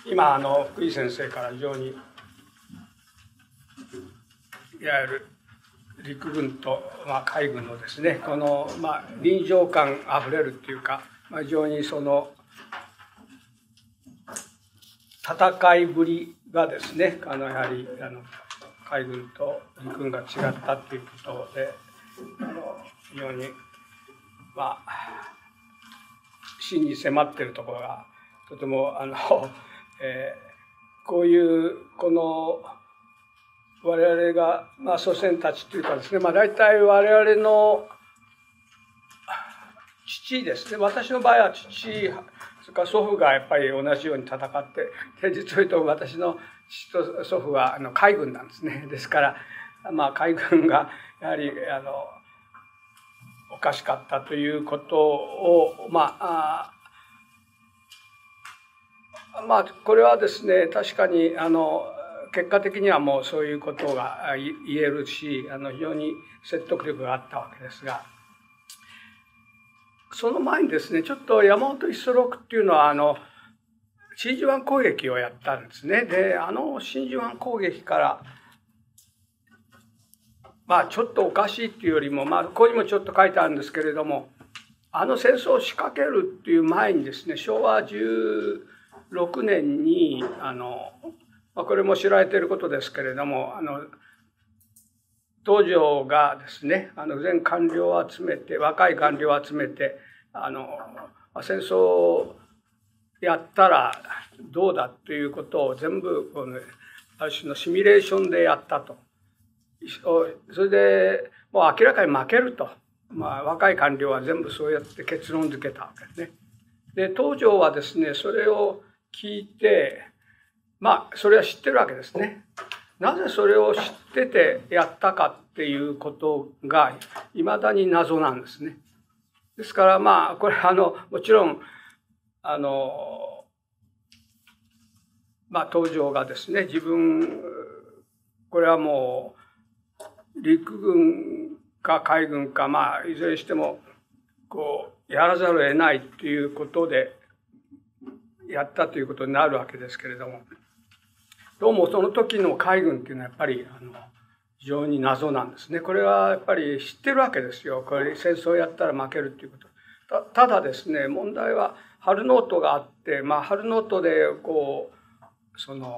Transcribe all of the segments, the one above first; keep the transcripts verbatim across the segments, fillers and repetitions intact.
今あの福井先生から非常にいわゆる陸軍と、まあ、海軍のですねこの、まあ、臨場感あふれるっていうか、まあ、非常にその戦いぶりがですねあのやはりあの海軍と陸軍が違ったっていうことであの非常にまあ真に迫っているところがとてもあの、えー、こういうこの我々が、まあ、祖先たちというかですね、まあ、大体我々の父ですね、私の場合は父、それから祖父がやっぱり同じように戦って、で実を言うと私の父と祖父はあの海軍なんですね。ですから、まあ、海軍がやはりあのおかしかったということを、まあ、あまあ、これはですね、確かにあの結果的にはもうそういうことが言えるし、あの非常に説得力があったわけですが、その前にですね、ちょっと山本五十六っていうのはあの真珠湾攻撃をやったんですね。で、あの真珠湾攻撃からまあちょっとおかしいっていうよりも、まあここにもちょっと書いてあるんですけれども、あの戦争を仕掛けるっていう前にですね、しょうわじゅうろくねんにあのこれも知られていることですけれども、あの東条がですね、あの全官僚を集めて、若い官僚を集めて、あの戦争をやったらどうだということを全部このある種のシミュレーションでやったと。それでもう明らかに負けると、まあ、若い官僚は全部そうやって結論付けたわけですね。で東条はですねそれを聞いて、まあそれは知ってるわけですね。なぜそれを知っててやったかっていうことがいまだに謎なんですね。ですからまあこれあのもちろんあのまあ東条がですね自分これはもう陸軍か海軍かまあいずれにしてもこうやらざるを得ないということでやったということになるわけですけれども、どうもその時の海軍っていうのはやっぱりあの非常に謎なんですね。これはやっぱり知ってるわけですよ。これ戦争をやったら負けるということ。た, ただですね問題はハルノートがあって、まあハルノートでこうその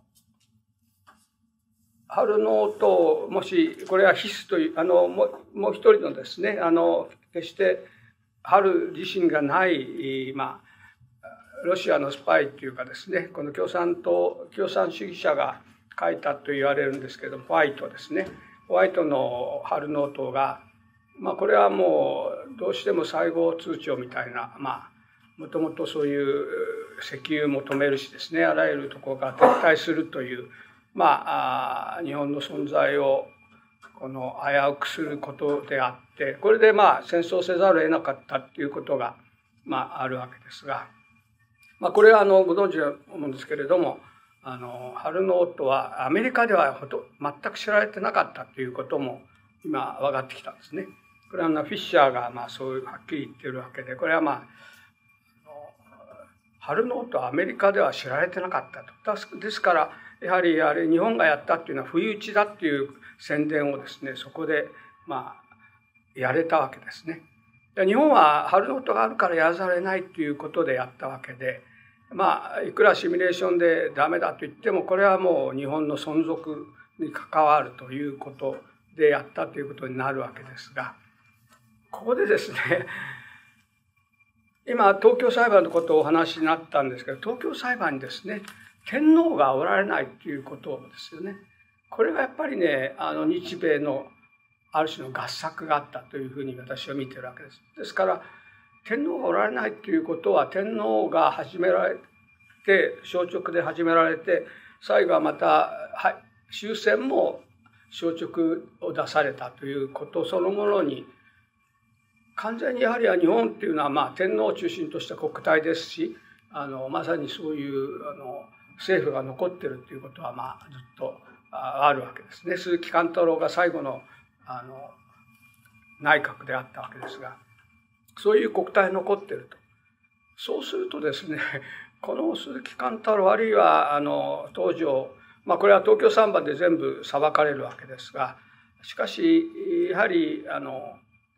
ハルノートもしこれは必須というあのもうもう一人のですねあの決してハル自身がないまあロシアのスパイというかですねこの共産党共産主義者が書いたと言われるんですけどホワイトですねホワイトのハルノートがまあこれはもうどうしても細胞通帳みたいなまあもともとそういう石油も止めるしですねあらゆるところから撤退するというまあ日本の存在をこの危うくすることであってこれでまあ戦争せざるを得なかったっていうことがまああるわけですが。まあ、これはあのご存知だと思うんですけれどもあのハルノートはアメリカではほと全く知られてなかったということも今分かってきたんですね。これはあのフィッシャーがまあそういうはっきり言ってるわけでこれはまあハルノートはアメリカでは知られてなかったと。ですからやはりあれ日本がやったっていうのは不意打ちだっていう宣伝をですねそこでまあやれたわけですね。日本はハルノートがあるからやらざるを得ないということでやったわけでまあいくらシミュレーションでダメだと言ってもこれはもう日本の存続に関わるということでやったということになるわけですがここでですね今東京裁判のことをお話になったんですけど東京裁判にですね天皇がおられないということですよね。これがやっぱりねあの日米のある種の合作があったというふうに私は見てるわけです。ですから天皇がおられないということは天皇が始められて消直で始められて最後はまた終戦も消直を出されたということそのものに完全にやはり日本っていうのはまあ天皇を中心とした国体ですしあのまさにそういうあの政府が残ってるということはまあずっとあるわけですね。鈴木貫太郎が最後のあの内閣であったわけですがそういう国体が残っていると。そうするとですねこの鈴木貫太郎あるいはあの東条、まあ、これは東京裁判で全部裁かれるわけですが、しかしやはりあの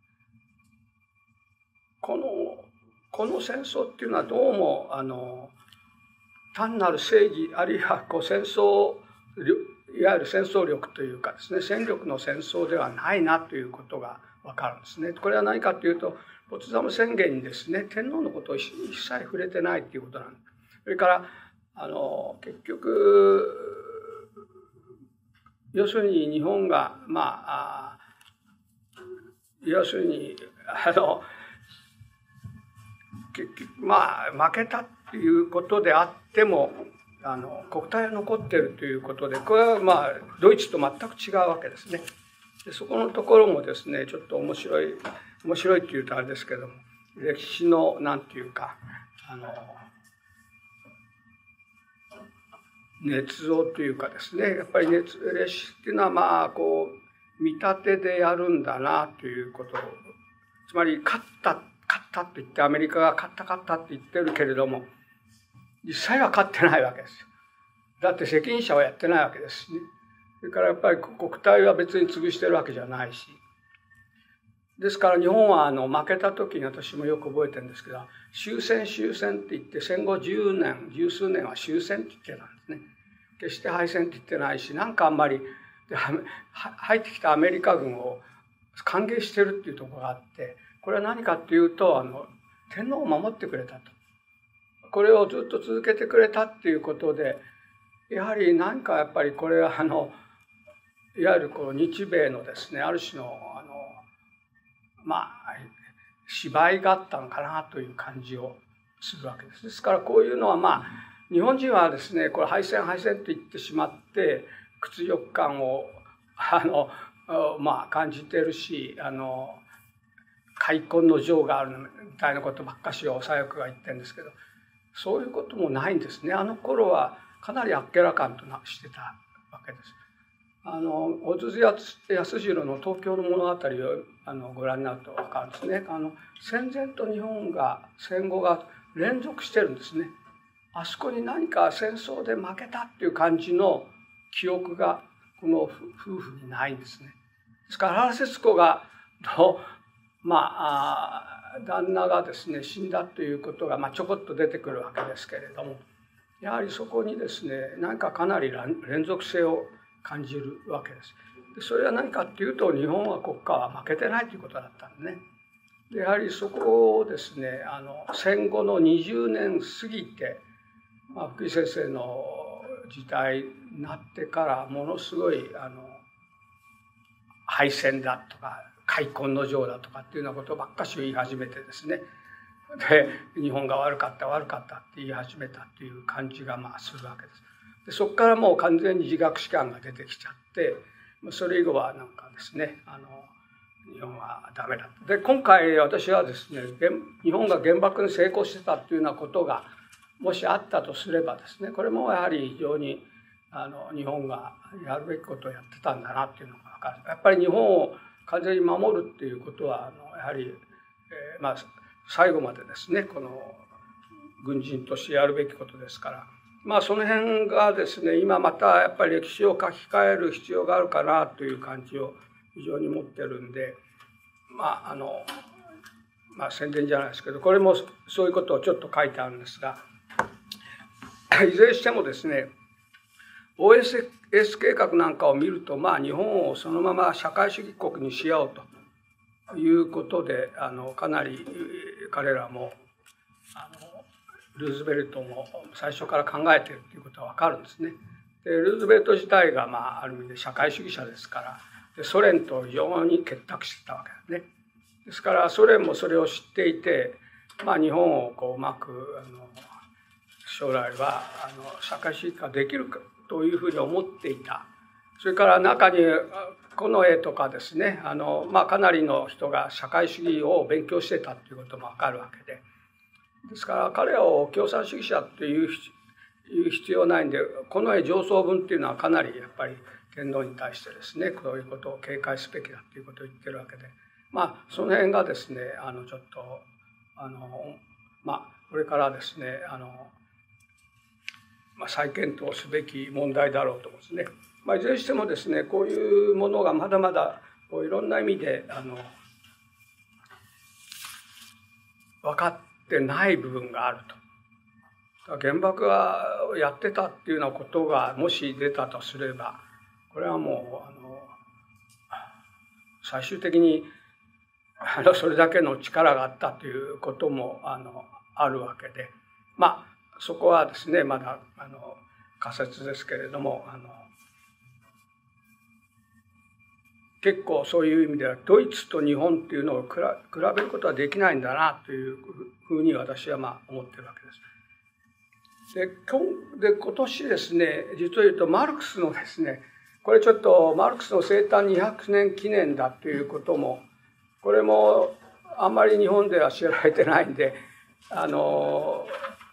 このこの戦争っていうのはどうもあの単なる正義あるいはこう戦争いわゆる戦争力というかですね、戦力の戦争ではないなということが分かるんですね。これは何かというと、ポツダム宣言にですね、天皇のことを一切触れてないということなんです。それからあの結局要するに日本がまあ要するにあの結局まあ負けたっていうことであってもあの国体は残っているということで、これはまあドイツと全く違うわけですね。でそこのところもですね、ちょっと面白い面白いっていうとあれですけども、歴史のなんていうかあの捏造というかですね、やっぱり歴史っていうのはまあこう見立てでやるんだなということを、つまり勝った勝ったって言ってアメリカが勝った勝ったって言ってるけれども、実際は勝ってないわけですよ。だって責任者はやってないわけですしね。それからやっぱり国体は別に潰してるわけじゃないし。ですから日本はあの負けた時に私もよく覚えてるんですけど、終戦終戦って言って戦後じゅうねん十数年は終戦って言ってたんですね。決して敗戦って言ってないし、なんかあんまりで入ってきたアメリカ軍を歓迎してるっていうところがあって、これは何かっていうとあの天皇を守ってくれたと。これをずっと続けてくれたっていうことで、やはり何かやっぱりこれはあのいわゆるこう日米のですね、ある種のあのまあ芝居があったのかなという感じをするわけです。ですからこういうのはまあ日本人はですね、これ敗戦敗戦と言ってしまって屈辱感をあのまあ感じているし、あの開墾の情があるみたいなことばっかしを左翼が言ってるんですけど、そういうこともないんですね。あの頃はかなりあっけらかんとしてたわけです。あの小津安二郎の東京の物語をあのご覧になると分かるんですね。あの戦前と日本が戦後が連続してるんですね。あそこに何か戦争で負けたっていう感じの記憶がこの夫婦にないんですね。ですから原節子がのまあ旦那がですね死んだということが、まあ、ちょこっと出てくるわけですけれども、やはりそこにですね何かかなり連続性を感じるわけです。でそれは何かっていうと、日本は国家は負けてないということだったんでね。でやはりそこをですねあの戦後のにじゅうねん過ぎて、まあ、福井先生の時代になってからものすごいあの敗戦だとか開墾の情だとかっていうようなことばっかし言い始めてですね、で日本が悪かった悪かったって言い始めたっていう感じがまあするわけです。でそこからもう完全に自覚史観が出てきちゃって、それ以後はなんかですねあの日本はダメだ。で今回私はですね日本が原爆に成功してたっていうようなことがもしあったとすればですね、これもやはり非常にあの日本がやるべきことをやってたんだなっていうのが分かる。やっぱり日本を完全に守るっていうことはあのやはり、えー、まあ最後までですねこの軍人としてやるべきことですから、まあその辺がですね今またやっぱり歴史を書き換える必要があるかなという感じを非常に持ってるんで、まああのまあ宣伝じゃないですけど、これもそういうことをちょっと書いてあるんですが、いずれにしてもですね オーエスエス 計画なんかを見ると、まあ日本をそのまま社会主義国にしようということで、あのかなり彼らもあのルーズベルトも最初から考えているということは分かるんですね。でルーズベルト自体が、まあ、ある意味で社会主義者ですから、でソ連と非常に結託してたわけですね。ですからソ連もそれを知っていて、まあ、日本をこううまくあの将来はあの社会主義化できるかというふうに思っていた。それから中に近衛とかですねあの、まあ、かなりの人が社会主義を勉強してたということも分かるわけで、ですから彼らを共産主義者っていう必要ないんで、近衛上層部っていうのはかなりやっぱり天皇に対してですねこういうことを警戒すべきだということを言ってるわけで、まあその辺がですねあのちょっとあのまあこれからですねあのまあ、再検討すべき問題だろうと思うんですね。まあ、いずれにしてもですね、こういうものがまだまだこういろんな意味であの分かってない部分があると。原爆がやってたっていうようなことがもし出たとすれば、これはもうあの最終的にあのそれだけの力があったということもあのあるわけで、まあそこはですねまだあの仮説ですけれども、あの結構そういう意味ではドイツと日本っていうのを比べることはできないんだなというふうに私はまあ思ってるわけです。で今で今年ですね、実を言うとマルクスのですね、これちょっとマルクスの生誕にひゃくねん記念だということも、これもあんまり日本では知られてないんで、あの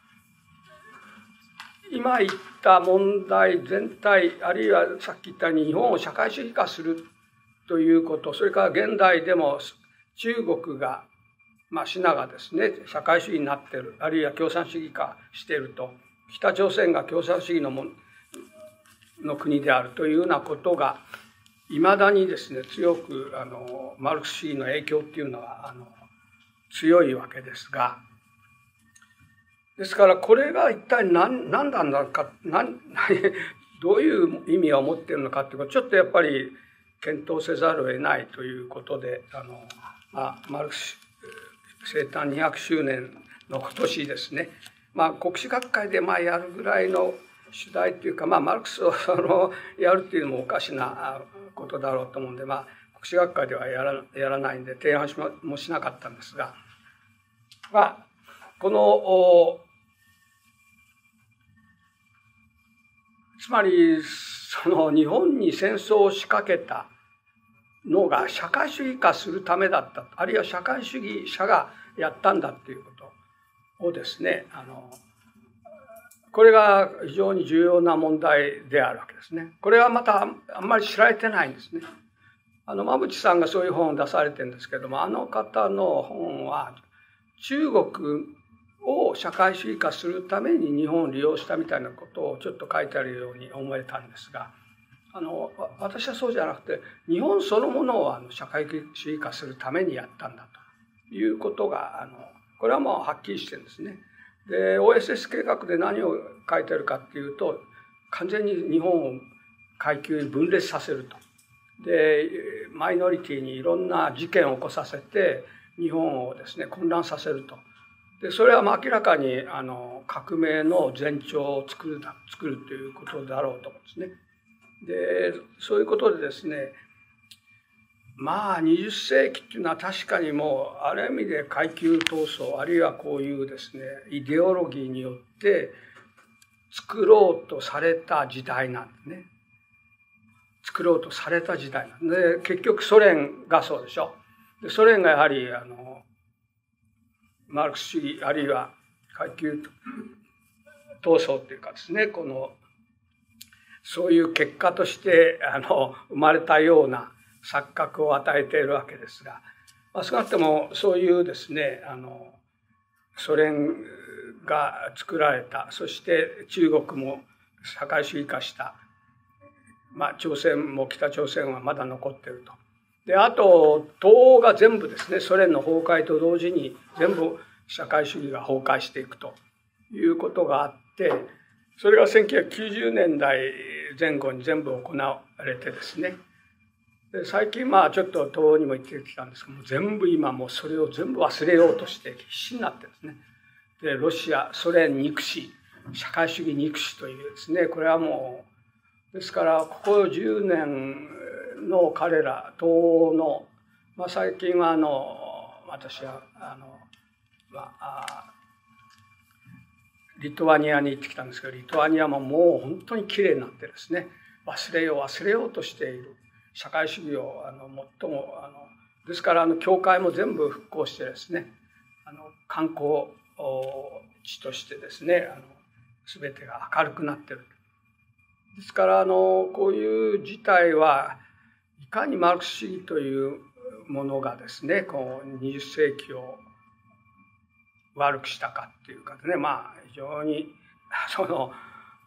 今言った問題全体、あるいはさっき言ったように日本を社会主義化するということ、それから現代でも中国が、まあ、シナがですね社会主義になっている、あるいは共産主義化していると、北朝鮮が共産主義のもの国であるというようなことがいまだにですね強くあのマルクス主義の影響っていうのはあの強いわけですが、ですからこれが一体何何なんだか、何どういう意味を持っているのかっていうことをちょっとやっぱり検討せざるを得ないということで、あの、まあ、マルクス生誕にひゃくしゅうねんの今年ですね、まあ、国史学会でまあやるぐらいの主題というか、まあ、マルクスをそのやるっていうのもおかしなことだろうと思うんで、まあ、国史学会ではやらやらないんで提案もしなかったんですが、まあ、このつまりその日本に戦争を仕掛けたのが社会主義化するためだった、あるいは社会主義者がやったんだっていうことをですね、あのこれが非常に重要な問題であるわけですね。これはまたあんまり知られてないんですね。あの馬淵さんがそういう本を出されてるんですけども、あの方の本は中国を社会主義化するために日本を利用したみたいなことをちょっと書いてあるように思えたんですが、あの私はそうじゃなくて、日本そのものをあの社会主義化するためにやったんだということが、あのこれはもうはっきりしてるんですね。で オーエスエス 計画で何を書いてあるかっていうと、完全に日本を階級に分裂させると。でマイノリティにいろんな事件を起こさせて日本をですね混乱させると。でそれは明らかにあの革命の前兆を作る作るということだろうと思うんですね。でそういうことでですね、まあにじゅっせいきっていうのは確かにもうある意味で階級闘争、あるいはこういうですねイデオロギーによって作ろうとされた時代なんですね。作ろうとされた時代なんで、結局ソ連がそうでしょ。でソ連がやはりあのマルクス主義あるいは階級闘争っていうかですね、このそういう結果としてあの生まれたような錯覚を与えているわけですが、まあ、少なくともそういうですねあのソ連が作られた、そして中国も社会主義化した、まあ、朝鮮も北朝鮮はまだ残っていると。であと東欧が全部ですねソ連の崩壊と同時に全部社会主義が崩壊していくということがあって、それがせんきゅうひゃくきゅうじゅうねんだいぜん後に全部行われてですね、で最近まあちょっと東欧にも行ってきたんですけども、全部今もうそれを全部忘れようとして必死になってるんですね。でロシアソ連憎し社会主義憎しというですね、これはもうですからここじゅうねんの彼ら東欧の、まあ、最近はあの私はあの、まあ、リトアニアに行ってきたんですけど、リトアニアももう本当にきれいになってですね、忘れよう忘れようとしている社会主義をあの最もあのですからあの教会も全部復興してですね、あの観光地としてですねあの全てが明るくなっている。ですからあのこういう事態はいかにマルクス主義というものがですねこうにじゅっせいきを悪くしたかっていうかね、まあ非常にその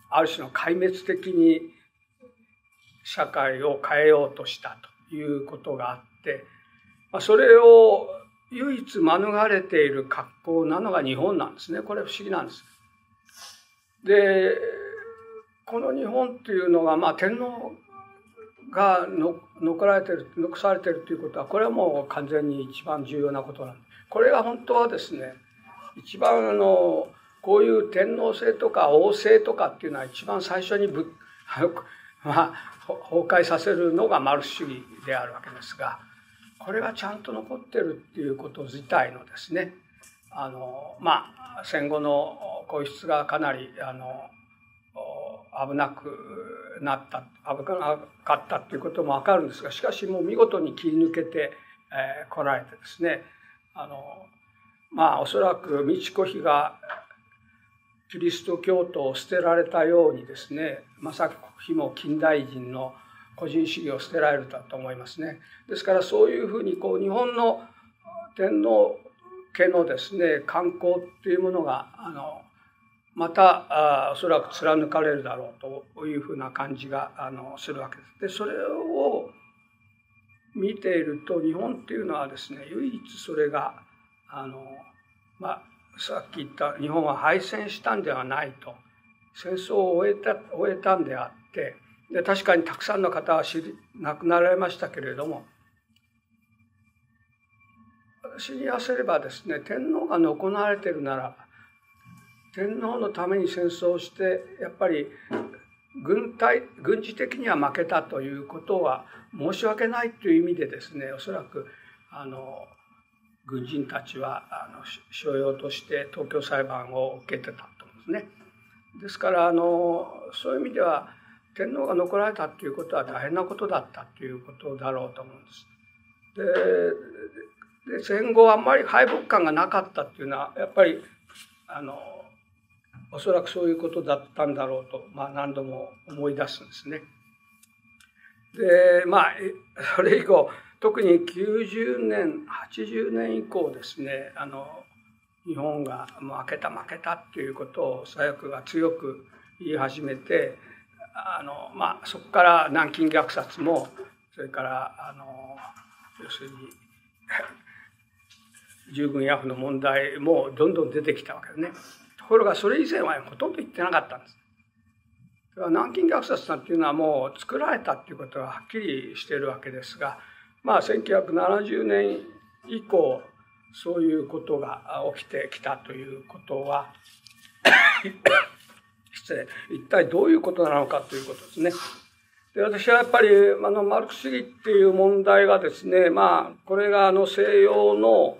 ある種の壊滅的に社会を変えようとしたということがあって、それを唯一免れている格好なのが日本なんですね。これ不思議なんです。で、この日本っていうのが、まあ、天皇がの残られてる残されてるということは、これはもう完全に一番重要なことなんです。これが本当はですね、一番あのこういう天皇制とか王制とかっていうのは一番最初にぶまあ、崩壊させるのがマルクス主義であるわけですが、これがちゃんと残ってるっていうこと自体のですね、あのまあ戦後の皇室がかなりあの危なくなった危なかったっていうことも分かるんですが、しかしもう見事に切り抜けてえー、来られてですね、あのまあおそらく美智子妃がキリスト教徒を捨てられたようにですね、雅子妃も近代人の個人主義を捨てられると思いますね。ですからそういうふうにこう日本の天皇家のですね慣行っていうものがあのまたあおそらく貫かれるだろうというふうな感じがあのするわけです。でそれを見ていると日本っていうのはですね、唯一それがあのまあさっき言った日本は敗戦したんではないと、戦争を終えた終えたんであって、で確かにたくさんの方は死り亡くなられましたけれども、私に言わせればですね、天皇が残られているなら天皇のために戦争をしてやっぱり軍隊軍事的には負けたということは申し訳ないという意味でですね、おそらくあの軍人たちはあの所要として東京裁判を受けてたと思うんですね。ですからあのそういう意味では天皇が残られたということは大変なことだったということだろうと思うんです。で、で戦後あんまり敗北感がなかったっていうのはやっぱりあのおそらくそういうことだったんだろうと、まあ、何度も思い出すんですね。でまあそれ以降特にきゅうじゅうねんはちじゅうねん以降ですね、あの日本が負けた負けたっていうことを左翼が強く言い始めて、あの、まあ、そこから南京虐殺もそれからあの要するに従軍ヤフの問題もどんどん出てきたわけですね。ところがそれ以前はほとんど言ってなかったんです。南京虐殺なんていうのはもう作られたっていうことがはっきりしているわけですが、まあせんきゅうひゃくななじゅうねん以降そういうことが起きてきたということは失礼一体どういうことなのかということですね。で私はやっぱりあのマルクス主義っていう問題がですね、まあこれがあの西洋の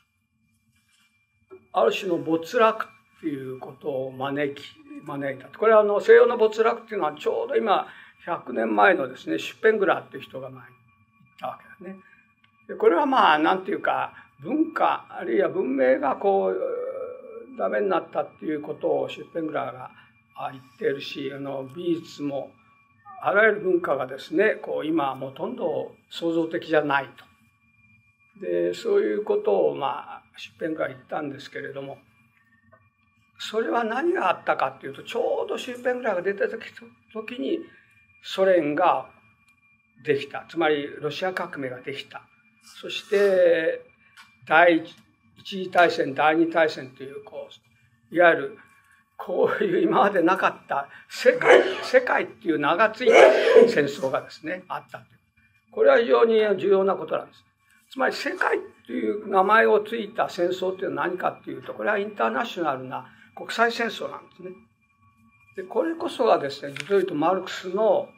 ある種の没落っていうことを招き招いた。これはあの西洋の没落っていうのはちょうど今ひゃくねんまえのですねシュッペングラーっていう人が前に言ったわけですね。でこれはまあなんていうか文化あるいは文明がこうダメになったっていうことをシュッペングラーが言っているし、あの美術もあらゆる文化がですねこう今はほとんど創造的じゃないと。でそういうことをまあシュッペングラーは言ったんですけれども、それは何があったかっていうと、ちょうどシュッペングラーが出た時にソ連ができた、つまりロシア革命ができた。そして第一次大戦第二次大戦というこういわゆるこういう今までなかった世界世界っていう名がついた戦争がですねあったという、これは非常に重要なことなんです。つまり世界という名前をついた戦争というのは何かっていうと、これはインターナショナルな国際戦争なんですね。でこれこそがですね、実を言うとマルクスの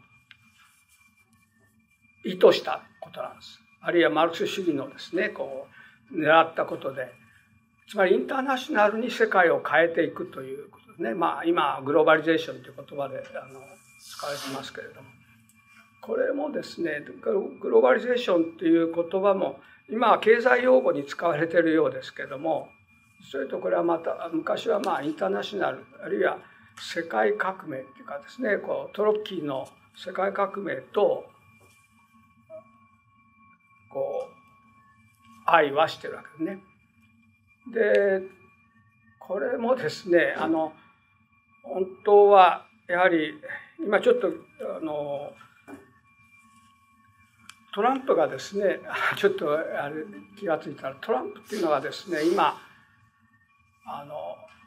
意図したことなんです。あるいはマルクス主義のですねこう狙ったことで、つまりインターナショナルに世界を変えていくということですね。まあ今グローバリゼーションという言葉であの使われてますけれども、これもですねグローバリゼーションという言葉も今は経済用語に使われているようですけれども、それとこれはまた昔はまあインターナショナルあるいは世界革命というかですね、こうトロッキーの世界革命とこう相和してるわけですね。でこれもですねあの本当はやはり今ちょっとあのトランプがですね、ちょっとあれ気がついたら、トランプっていうのはですね、今あの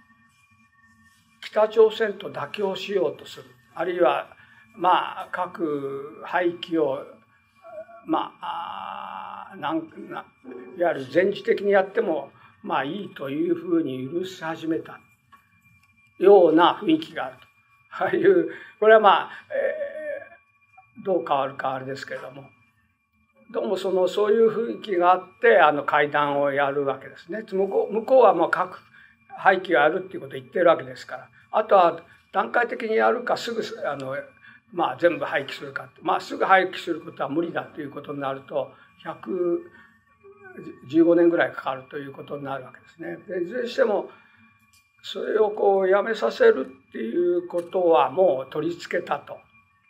北朝鮮と妥協しようとする、あるいはまあ核廃棄をまあなんないわゆる全時的にやってもまあいいというふうに許し始めたような雰囲気があると。ああいうこれはまあ、えー、どう変わるかあれですけれども、どうもそのそういう雰囲気があってあの会談をやるわけですね。向こう向こうはもう核廃棄をやるっていうことを言ってるわけですから、あとは段階的にやるかすぐあの、まあ、全部廃棄するか、まあ、すぐ廃棄することは無理だということになるとひゃくじゅうごねんぐらいかかるということになるわけですね。でいずれにしてもそれをこうやめさせるっていうことはもう取り付けたと。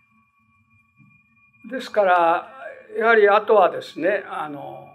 ですからやはりあとはですね、あの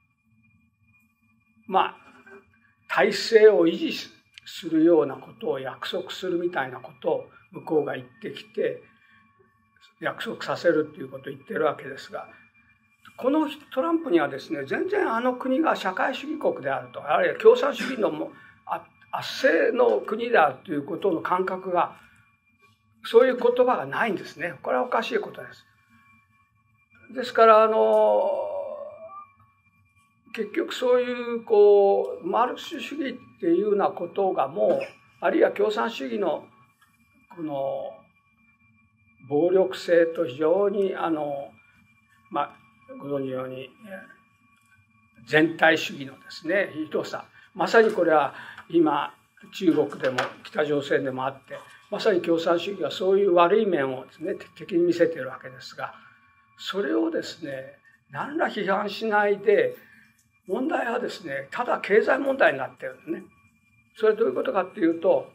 まあ体制を維持するようなことを約束するみたいなことを向こうが言ってきて約束させるっていうことを言ってるわけですが、このトランプにはですね、全然あの国が社会主義国であると、あるいは共産主義のも圧政の国であるということの感覚が、そういう言葉がないんですね。これはおかしいことです。ですからあの結局そういうこうマルクス主義っていうようなことがもう、あるいは共産主義のこの暴力性と非常にあのまあご存じのように全体主義のですねひどさ、まさにこれは今中国でも北朝鮮でもあって、まさに共産主義はそういう悪い面をですね敵に見せているわけですが、それをですね何ら批判しないで、問題はですねただ経済問題になっているんですね。それはどういうことかっていうと、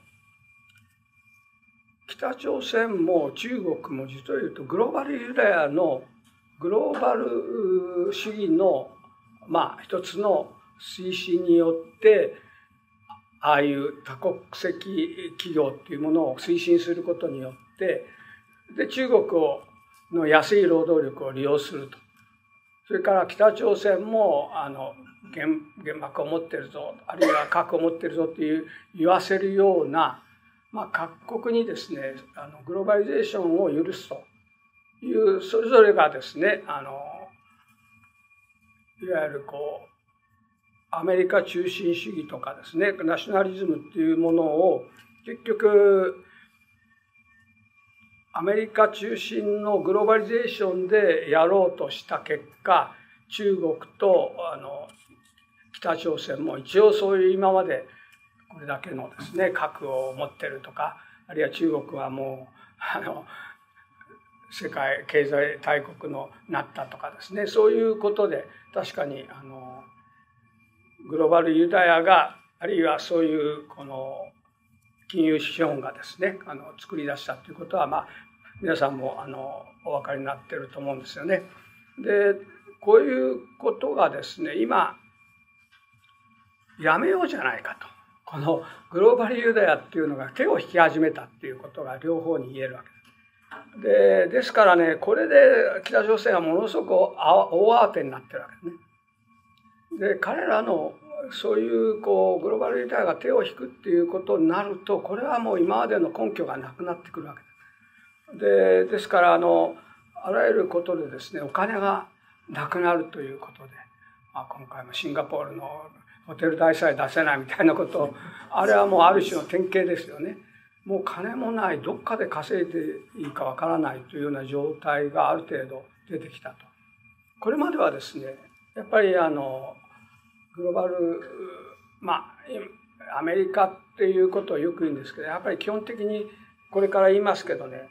北朝鮮も中国も実を言うとグローバルユダヤのグローバル主義のまあ一つの推進によって、ああいう多国籍企業っていうものを推進することによって、で中国をの安い労働力を利用すると。それから北朝鮮もあの 原, 原爆を持ってるぞ、あるいは核を持ってるぞっていう言わせるような、まあ、各国にですねあのグローバリゼーションを許すというそれぞれがですねあのいわゆるこうアメリカ中心主義とかですねナショナリズムっていうものを結局アメリカ中心のグローバリゼーションでやろうとした結果、中国とあの北朝鮮も一応そういう今までこれだけのですね核を持ってるとか、あるいは中国はもうあの世界経済大国のなったとかですね、そういうことで確かにあのグローバルユダヤが、あるいはそういうこの金融資本がですねあの作り出したということは、まあ皆さんもあのお分かりになっていると思うんですよね。でこういうことがですね今やめようじゃないかと、このグローバルユダヤっていうのが手を引き始めたっていうことが両方に言えるわけです。でですからね、これで北朝鮮はものすごく大慌てになってるわけですね。で彼らのそういうこうグローバルユダヤが手を引くっていうことになると、これはもう今までの根拠がなくなってくるわけです。でですからあのあらゆることでですねお金がなくなるということで、まあ、今回もシンガポールのホテル代さえ出せないみたいなこと、あれはもうある種の典型ですよね。もう金もない、どっかで稼いでいいかわからないというような状態がある程度出てきたと。これまではですねやっぱりあのグローバルまあアメリカっていうことをよく言うんですけど、やっぱり基本的にこれから言いますけどね、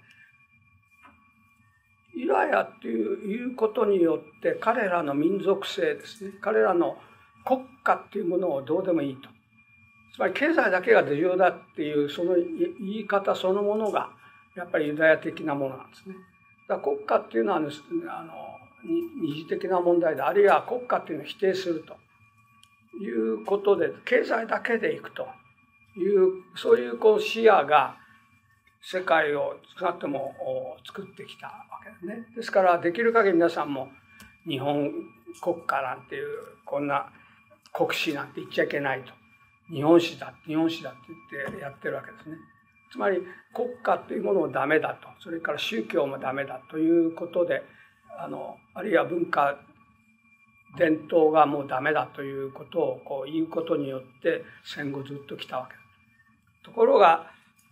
ユダヤっていうことによって彼らの民族性ですね、彼らの国家っていうものをどうでもいいと、つまり経済だけが重要だっていうその言い方そのものがやっぱりユダヤ的なものなんですね。だから国家っていうのは、ね、あの二次的な問題で、あるいは国家っていうのを否定するということで経済だけでいくというそういうこう視野が世界を少なくとも作ってきたわけですね。ですからできる限り皆さんも日本国家なんていうこんな国史なんて言っちゃいけないと、日本史だ日本史だって言ってやってるわけですね。つまり国家というものもダメだと、それから宗教もダメだということで、あのあるいは文化伝統がもうダメだということをこう言うことによって戦後ずっと来たわけです。ところが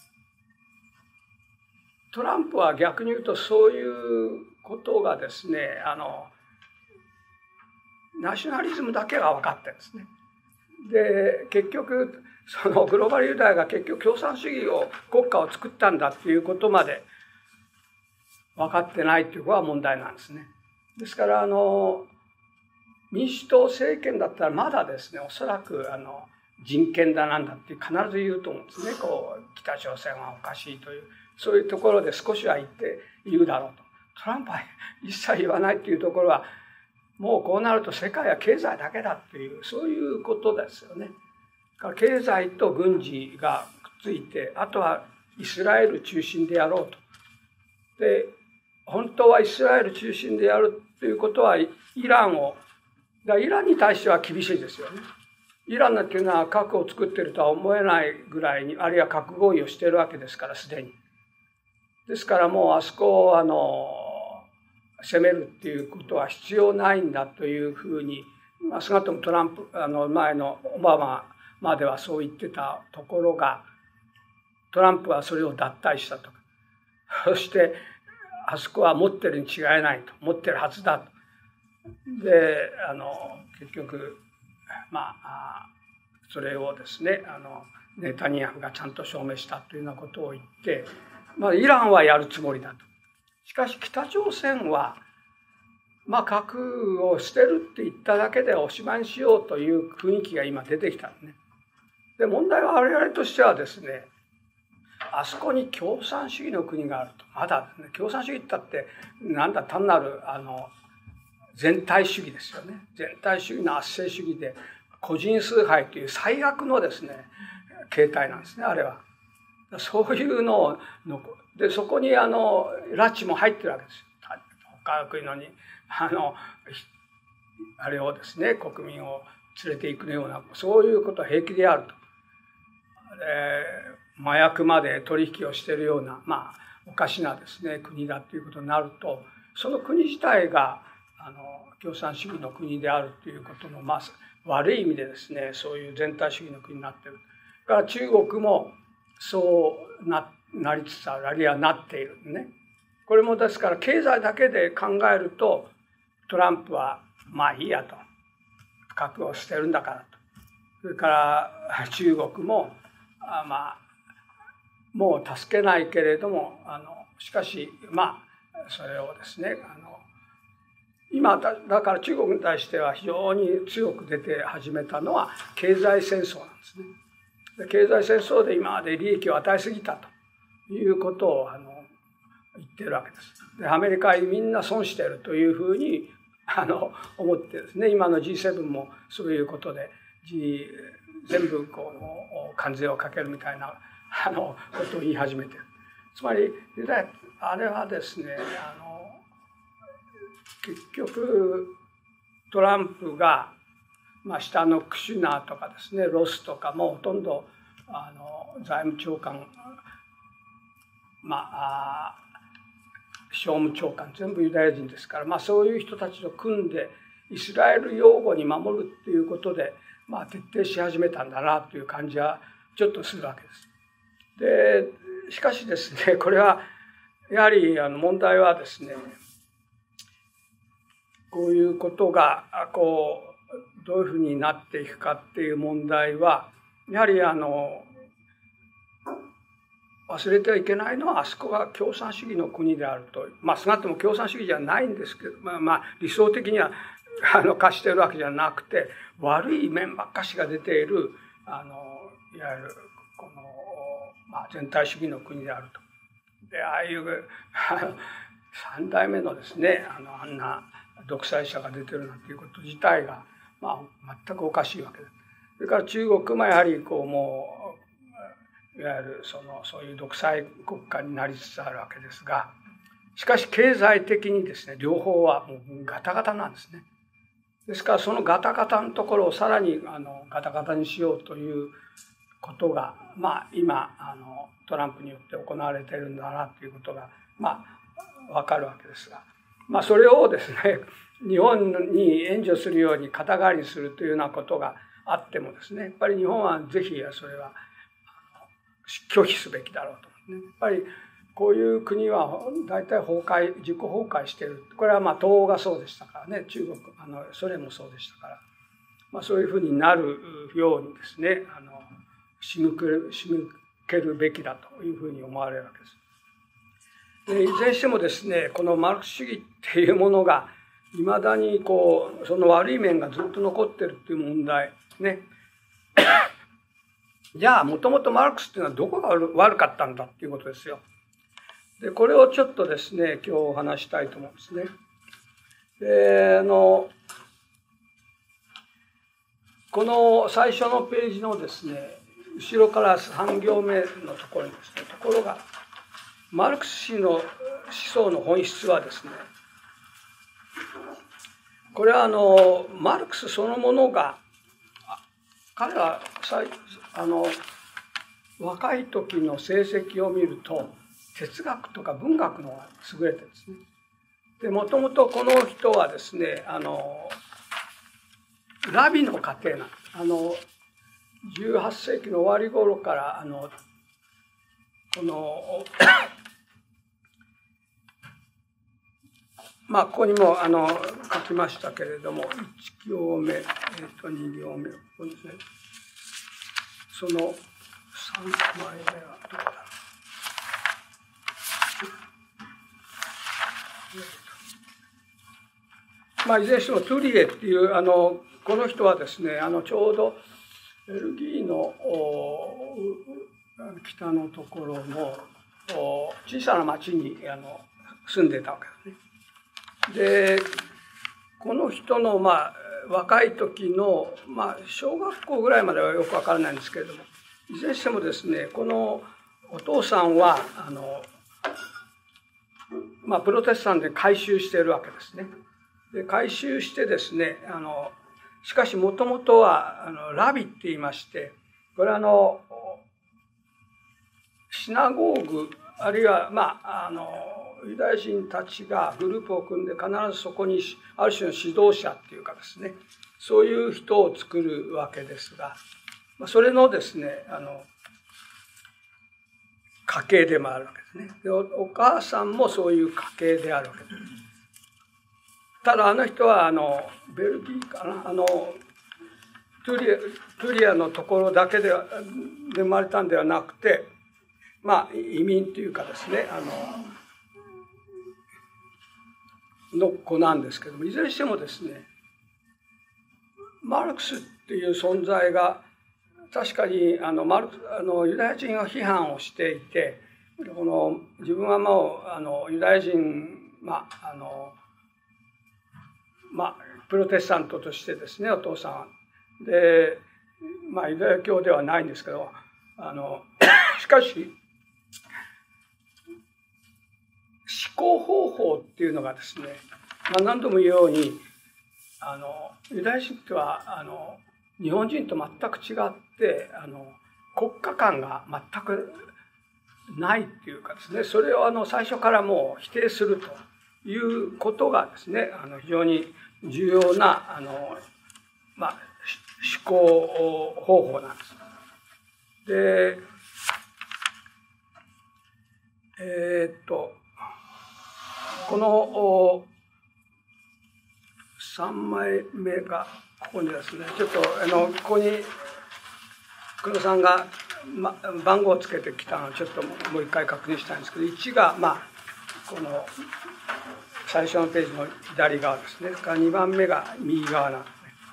トランプは逆に言うとそういうことがですね、あのナショナリズムだけが分かってるんですね。で結局そのグローバルユダヤが結局共産主義を国家を作ったんだっていうことまで分かってないっていうのが問題なんですね。ですからあの民主党政権だったらまだですね、おそらくあの人権だなんだって必ず言うと思うんですね。こう北朝鮮はおかしいというそういうところで少しは言って言うだろうと。トランプは一切言わないっていうところはもうこうなると世界は経済だけだっていうそういうことですよね。経済と軍事がくっついて、あとはイスラエル中心でやろうと。で本当はイスラエル中心でやるということはイランをだイランに対しては厳しいですよね。イランなんていうのは核を作っているとは思えないぐらいに、あるいは核合意をしているわけですから、すでに。ですからもうあそこをあの攻めるっていうことは必要ないんだというふうに、まあ、少なくともトランプあの前のオバマまではそう言ってたところが、トランプはそれを脱退したとか、そしてあそこは持ってるに違いないと、持ってるはずだと。であの結局まあそれをですね、あのネタニヤフがちゃんと証明したというようなことを言って、まあ、イランはやるつもりだと。しかし北朝鮮は、まあ、核を捨てるって言っただけでおしまいにしようという雰囲気が今出てきたんですね。で問題は我々としてはですね、あそこに共産主義の国があると。まだですね、共産主義ったってなんだ単なるあの全体主義ですよね。全体主義の圧政主義で個人崇拝という最悪のですね形態なんですね、あれは。そういうのをでそこにあの拉致も入ってるわけですよ。他の国のにあのあれをですね、国民を連れていくようなそういうことは平気でやると。麻薬まで取引をしているような、まあおかしなですね国だということになると、その国自体があの共産主義の国であるということの、まあ、悪い意味でですね、そういう全体主義の国になっている。だから中国もそうななりつつある、あるいはなっているね。これもですから経済だけで考えるとトランプはまあいいやと、核を捨てるんだからと。それから中国もあまあもう助けないけれども、あのしかしまあそれをですね、あの今だだから中国に対しては非常に強く出て始めたのは経済戦争なんですね。で経済戦争で今まで利益を与えすぎたということをあの言ってるわけです。でアメリカはみんな損しているというふうにあの思ってですね、今の ジーセブン もそういうことで、G、全部こう関税をかけるみたいなあのことを言い始めている。つまりあれはですね、あの結局トランプが、まあ、下のクシュナーとかですね、ロスとかもほとんどあの財務長官、まあ商務長官全部ユダヤ人ですから、まあ、そういう人たちと組んでイスラエル擁護に守るっていうことで、まあ、徹底し始めたんだなという感じはちょっとするわけです。でしかしですね、これはやはりあの問題はですね、こういうことがこうどういうふうになっていくかっていう問題は、やはりあの忘れてはいけないのは、あそこが共産主義の国であると。まあ少なくとも共産主義じゃないんですけど、まあ、まあ理想的にはあの化しているわけじゃなくて、悪い面ばっかしが出ているあのいわゆるこの、まあ、全体主義の国であると。でああいう三代目のですね、あのあんな独裁者が出てるなんていうこと自体が、まあ、全くおかしいわけです。それから中国もやはりこうもういわゆるそのそういう独裁国家になりつつあるわけですが、しかし経済的にですね、両方はもうガタガタなんですね。ですからそのガタガタのところをさらにあのガタガタにしようということが、まあ、今あのトランプによって行われているんだなということが、まあ、分かるわけですが、まあ、それをですね、日本に援助するように肩代わりにするというようなことがあってもですね、やっぱり日本はぜひそれは拒否すべきだろうと思う、ね。やっぱりこういう国は大体崩壊、自己崩壊している。これはまあ東欧がそうでしたからね、中国、あのソ連もそうでしたから、まあ、そういうふうになるようにですね、あの仕向け、仕向けるべきだというふうに思われるわけです。でいずれにしてもですね、このマルクス主義っていうものがいまだにこうその悪い面がずっと残ってるっていう問題ね。じゃあもともとマルクスっていうのはどこが悪かったんだっていうことですよ。でこれをちょっとですね今日お話したいと思うんですね。であのこの最初のページのですね後ろからさん行目のところにですね、ところがマルクス氏の思想の本質はですね、これはあのマルクスそのものが、彼はあの若い時の成績を見ると哲学とか文学の方が優れてるんですね。でもともとこの人はですね、あのラビの家庭なんです。あのじゅうはっ世紀の終わり頃からあのこのまあここにもあの書きましたけれども、いち行目、えー、とに行目、ここですね。そのさんまいめはどこだろう。まあいずれにしてもトゥリエっていうあのこの人はですね、あのちょうどベルギーの北のところの小さな町にあの住んでたわけですね。でこの人のまあ若い時の、まあ、小学校ぐらいまではよくわからないんですけれども、いずれにしてもですね、このお父さんはあの、まあ、プロテスタントで改宗しているわけですね。で改宗してですね、あのしかしもともとはあのラビって言いまして、これはあのシナゴーグあるいはまああのユダヤ人たちがグループを組んで必ずそこにある種の指導者っていうかですね、そういう人を作るわけですが、それのですねあの家系でもあるわけですね。で お, お母さんもそういう家系であるわけです。ただあの人はあのベルギーかな、あのトゥリア、トゥリアのところだけで生まれたんではなくて、まあ移民というかですね、あのの子なんですけども、いずれにしてもですね、マルクスっていう存在が確かにあのマルクあのユダヤ人を批判をしていて、この自分はもうあのユダヤ人、まああのまあ、プロテスタントとしてですね、お父さんは。で、まあ、ユダヤ教ではないんですけど、あのしかし、思考方法っていうのがですね、まあ、何度も言うように、あのユダヤ人とはあの日本人と全く違って、あの国家観が全くないっていうかですね、それをあの最初からもう否定するということがですね、あの非常に重要なあの、まあ、思考方法なんです。で、えー、っとこのさんまいめがここにですね、ちょっとあのここに黒さんが、ま、番号をつけてきたのをちょっともう一回確認したいんですけど、いちがまあこの最初のページの左側ですね。それからにばんめが右側なん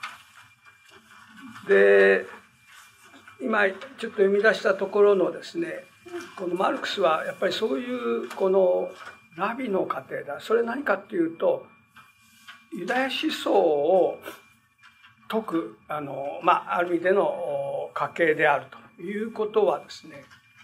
ですね。で、今ちょっと読み出したところのですね、このマルクスはやっぱりそういうこのラビの家庭だ。それ何かっていうと、ユダヤ思想を説くあの、まあ、ある意味での家系であるということはですね、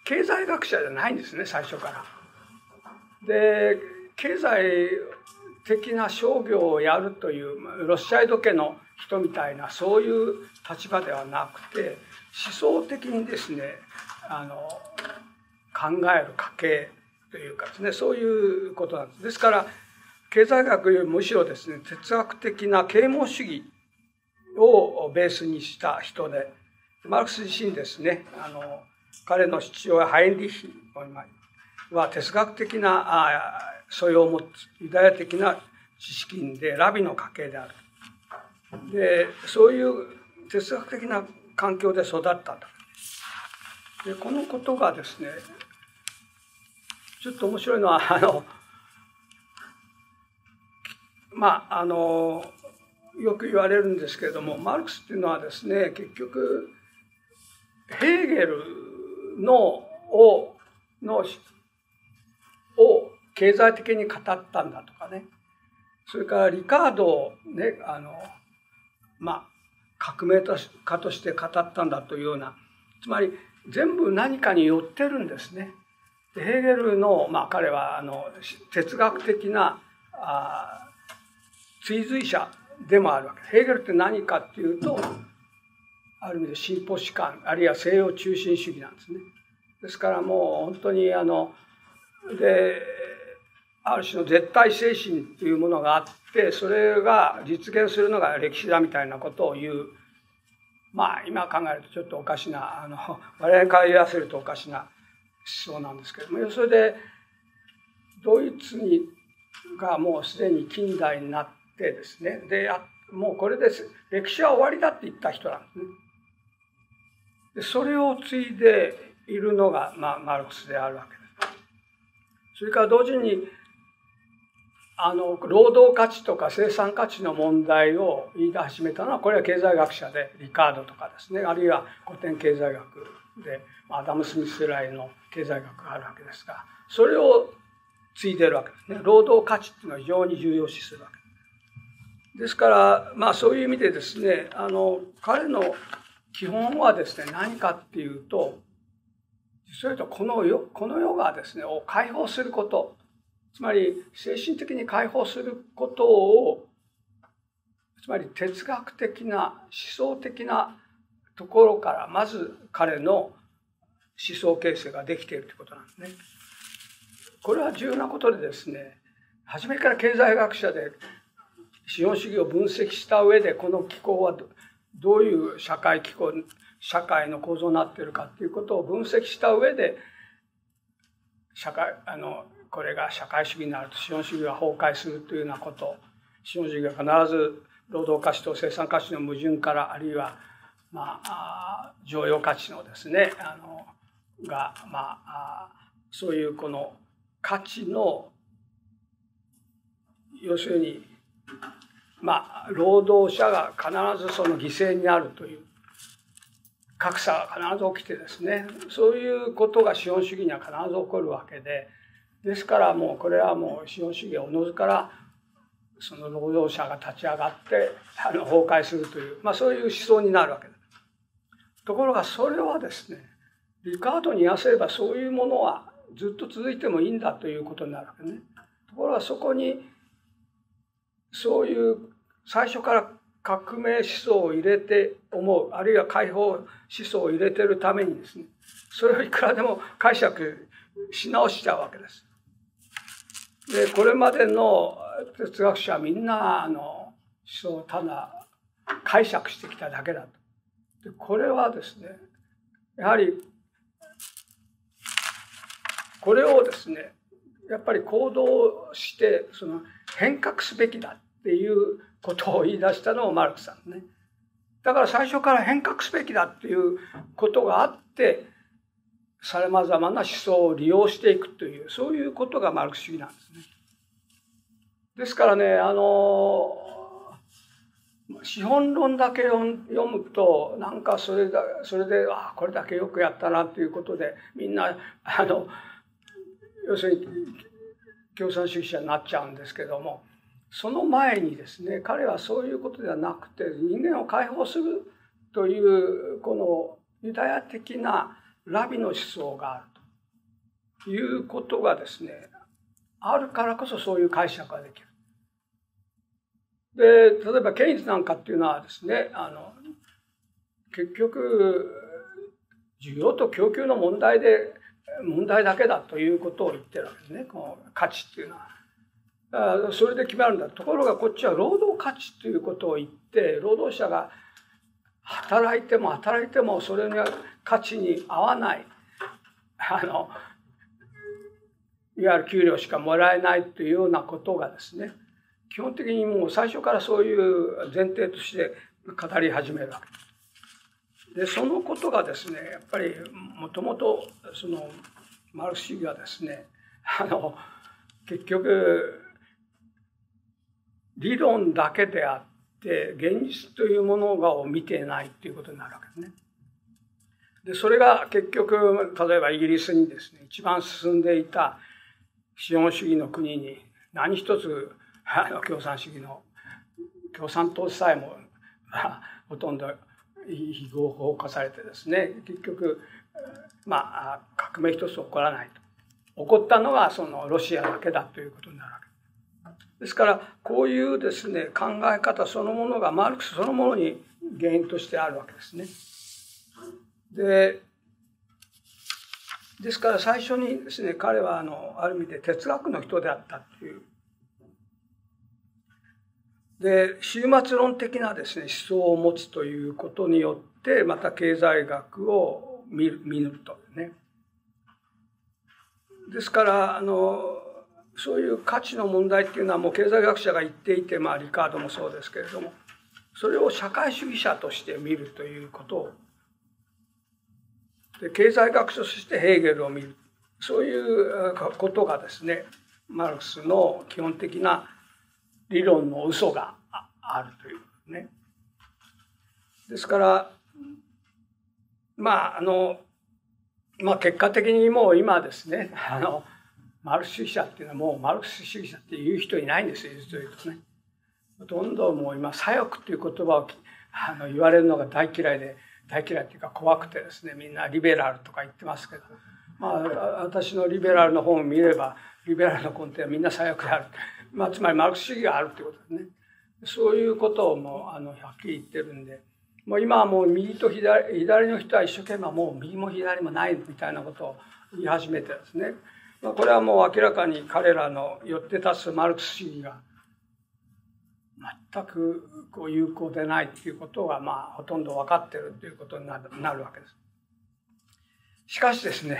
経済学者じゃないんですね、最初から。で経済的な商業をやるというロスチャイルド家の人みたいなそういう立場ではなくて、思想的にですねあの考える家系というかですね、そういうことなんです。ですから経済学よりむしろですね哲学的な啓蒙主義をベースにした人で、マルクス自身ですね、あの彼の父親ハインリッヒは哲学的な素養を持つユダヤ的な知識人でラビの家系である。でそういう哲学的な環境で育ったと。でこのことがですねちょっと面白いのはあのまああのよく言われるんですけれども、マルクスっていうのはですね結局ヘーゲルのをのを経済的に語ったんだとかね、それからリカードをねあのまあ革命家として語ったんだというような、つまり全部何かに寄ってるんですね。でヘーゲルの、まあ、彼はあの哲学的なあ追随者でもあるわけです。ヘーゲルって何かっていうと、ある意味で進歩史観あるいは西洋中心主義なんですね。ですからもう本当にあのである種の絶対精神というものがあって、それが実現するのが歴史だみたいなことを言う、まあ今考えるとちょっとおかしな、あの我々から言わせるとおかしな思想なんですけれども、それでドイツにがもうすでに近代になってですね、でもうこれです歴史は終わりだって言った人なんですね。でそれを継いでいるのが、まあ、マルクスであるわけです。それから同時にあの労働価値とか生産価値の問題を言い出始めたのは、これは経済学者でリカードとかですね、あるいは古典経済学でアダム・スミス以来の経済学があるわけですが、それを継いでるわけですね。労働価値っていうのは非常に重要視するわけです。ですからまあそういう意味でですね、あの彼の基本はですね何かっていうと、それとこの世この世がですねを解放すること、つまり精神的に解放することを、つまり哲学的な思想的なところからまず彼の思想形成ができているということなんですね。これは重要なことでですね、初めから経済学者で資本主義を分析した上で、この機構はどういう社会機構社会の構造になっているかということを分析した上で、社会あのこれが社会主義になると資本主義が崩壊するというようなこと、資本主義が必ず労働価値と生産価値の矛盾から、あるいはまあ常用価値のですねあのがまあそういうこの価値の要するにまあ労働者が必ずその犠牲になるという格差が必ず起きてですね、そういうことが資本主義には必ず起こるわけで、ですからもうこれはもう資本主義はおのずからその労働者が立ち上がってあの崩壊するという、まあ、そういう思想になるわけです。ところがそれはですね、リカードに言わせればそういうものはずっと続いてもいいんだということになるわけね。ところがそこにそういう最初から革命思想を入れて思う、あるいは解放思想を入れてるためにですね、それをいくらでも解釈し直しちゃうわけです。でこれまでの哲学者はみんなあの思想をただ解釈してきただけだと。でこれはですね、やはりこれをですねやっぱり行動してその変革すべきだっていうことを言い出したのもマルクスさんね。だから最初から変革すべきだっていうことがあって、さまざまな思想を利用していくという、そういうことがマルクス主義なんですね。ですからね、あの資本論だけ読むとなんかそれだそれであこれだけよくやったなということでみんなあの要するに共産主義者になっちゃうんですけども、その前にですね彼はそういうことではなくて、人間を解放するというこのユダヤ的なラビの思想があると。 いうことがですね、あるからこそそういう解釈ができる。で、例えばケインズなんかっていうのはですね、あの結局需要と供給の問題で問題だけだということを言ってるわけですね。この価値っていうのは。それで決まるんだ。ところがこっちは労働価値ということを言って、労働者が働いても働いてもそれに価値に合わない、あのいわゆる給料しかもらえないというようなことがですね、基本的にもう最初からそういう前提として語り始めるわけです。で、そのことがですね、やっぱりもともとそのマルクス主義はですね、あの結局理論だけであって現実というものを見ていないということになるわけですね。で、それが結局例えばイギリスにですね、一番進んでいた資本主義の国に何一つあの共産主義の共産党さえも、まあ、ほとんど非合法化されてですね、結局まあ革命一つ起こらないと。起こったのはそのロシアだけだということになるわけですから、こういうですね考え方そのものがマルクスそのものに原因としてあるわけですね。でですから最初にですね、彼はあのある意味で哲学の人であったという。で、終末論的なですね思想を持つということによってまた経済学を見る見るとね。ですからあのそういう価値の問題っていうのはもう経済学者が言っていて、まあリカードもそうですけれども、それを社会主義者として見るということを、で経済学者としてヘーゲルを見る、そういうことがですねマルクスの基本的な理論の嘘があるというね。ですからまああのまあ結果的にもう今ですね、あのマルクス主義者っていうのはもうマルクス主義者っていう人いないんですよ、実を言うとね。ほとんどもう今左翼っていう言葉をあの言われるのが大嫌いで、大嫌いっていうか怖くてですね、みんなリベラルとか言ってますけど、まあ私のリベラルの本を見ればリベラルの根底はみんな左翼である、まあ、つまりマルクス主義があるということですね。そういうことをもうあのはっきり言ってるんで、もう今はもう右と左、左の人は一生懸命もう右も左もないみたいなことを言い始めてですね、まあ、これはもう明らかに彼らのよって立つマルクス主義が全くこう有効でないということがまあほとんど分かっているということになる、なるわけです。しかしですね、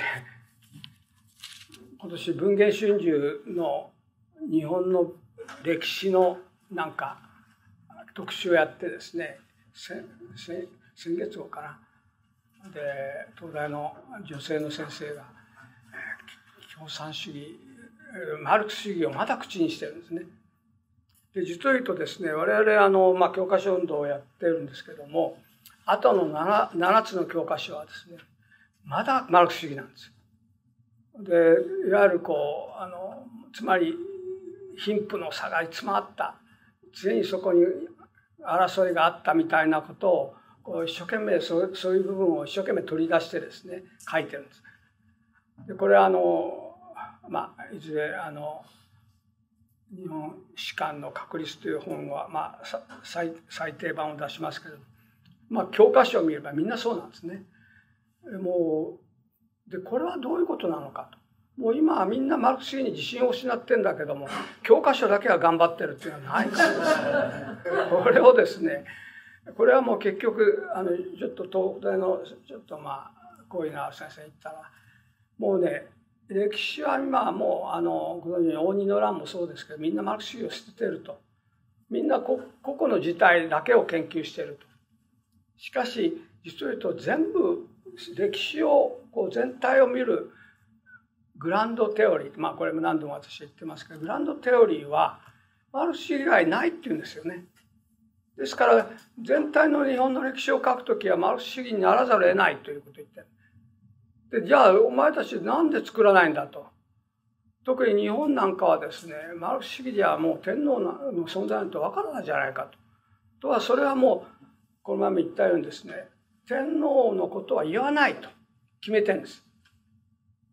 今年文藝春秋の日本の歴史のなんか特集をやってですね、先, 先月号かなで東大の女性の先生が共産主義マルクス主義をまだ口にしてるんですね。で実を言うとですね、我々あの、まあ、教科書運動をやってるんですけども、あとの 7, 7つの教科書はですねまだマルクス主義なんです。でいわゆるこうあのつまり貧富の差が詰まった、常にそこに争いがあったみたいなことをこう一生懸命そう、そういう部分を一生懸命取り出してですね書いてるんです。でこれはあのまあいずれあの日本史観の確立という本は、まあ、最, 最低版を出しますけど、まあ、教科書を見ればみんなそうなんですね。もうでこれはどういうことなのかと。もう今はみんなマルクス主義に自信を失ってるんだけども、教科書だけは頑張ってるっていうのはないんですよ。これをですね、これはもう結局あのちょっと東大のちょっとまあこういうの先生言ったら、もうね歴史は今はもうあのこのように応仁の乱もそうですけど、みんなマルクス主義を捨ててると。みんな個々の事態だけを研究していると。しかし実を言うと全部歴史をこう全体を見るグランドテオリー、まあこれも何度も私言ってますけど、グランドテオリーはマルクス主義以外ないっていうんですよね。ですから全体の日本の歴史を書くときはマルクス主義にならざるを得ないということを言ってる。でじゃあお前たちなんで作らないんだと。特に日本なんかはですね、マルクス主義ではもう天皇の存在なんて分からないじゃないかと。とはそれはもうこの前も言ったようにですね、天皇のことは言わないと決めてるんです。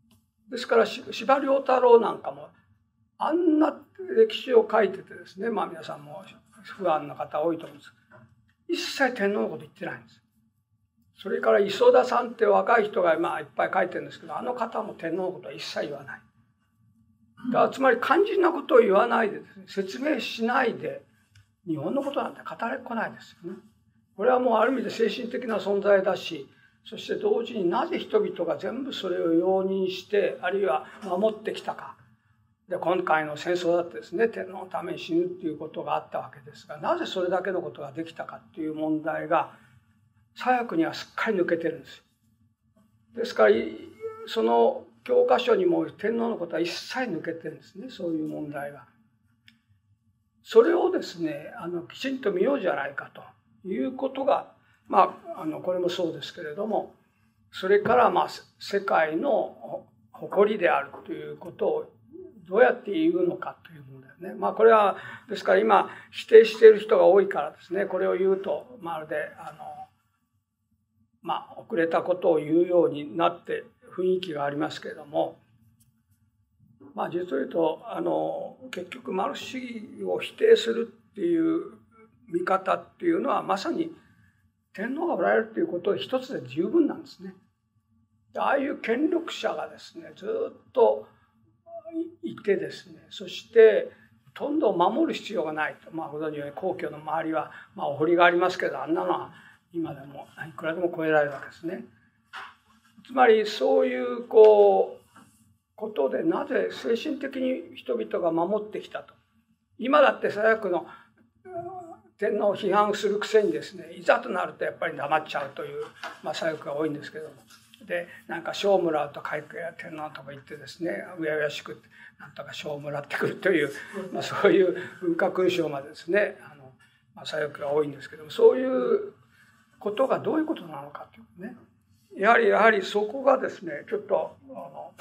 ですから司馬遼太郎なんかもあんな歴史を書いててですね、まあ皆さんも不安な方多いと思うんです。一切天皇のこと言ってないんです。それから磯田さんって若い人がまあいっぱい書いてるんですけど、あの方も天皇のことは一切言わない。だからつまり肝心なことを言わないでですね、説明しないで日本のことなんて語れっこないですよね。これはもうある意味で精神的な存在だし、そして同時になぜ人々が全部それを容認してあるいは守ってきたか。で今回の戦争だってですね、天皇のために死ぬっていうことがあったわけですが、なぜそれだけのことができたかっていう問題が左翼にはすっかり抜けてるんですよ。ですからその教科書にも天皇のことは一切抜けてるんですね、そういう問題が。それをですね、あのきちんと見ようじゃないかということが、まあ、あのこれもそうですけれども、それからまあ世界の誇りであるということをどうやって言うのかというものだよね。まあこれはですから今否定している人が多いからですね、これを言うとまるであのまあ遅れたことを言うようになって雰囲気がありますけれども、まあ実を言うとあの結局マルクス主義を否定するっていう見方っていうのはまさに天皇がおられるということで一つで十分なんですね。ああいう権力者がですねずっといてですね、そしてほとんど守る必要がないと。まあご存じのように皇居の周りはまあお堀がありますけど、あんなのは今でもいくらでも超えられるわけですね。つまりそういうこうことでなぜ精神的に人々が守ってきたと。今だって左翼の天皇を批判するくせにですね、いざとなるとやっぱり黙っちゃうという、まあ、左翼が多いんですけども、でなんか賞をもらうと海軍や天皇とか言ってですね、うやうやしくなんとか賞をもらってくるという、まあ、そういう文化勲章までですね、あの、まあ、左翼が多いんですけども、そういうことがどういうことなのかというね、やはりやはりそこがですね、ちょっとあの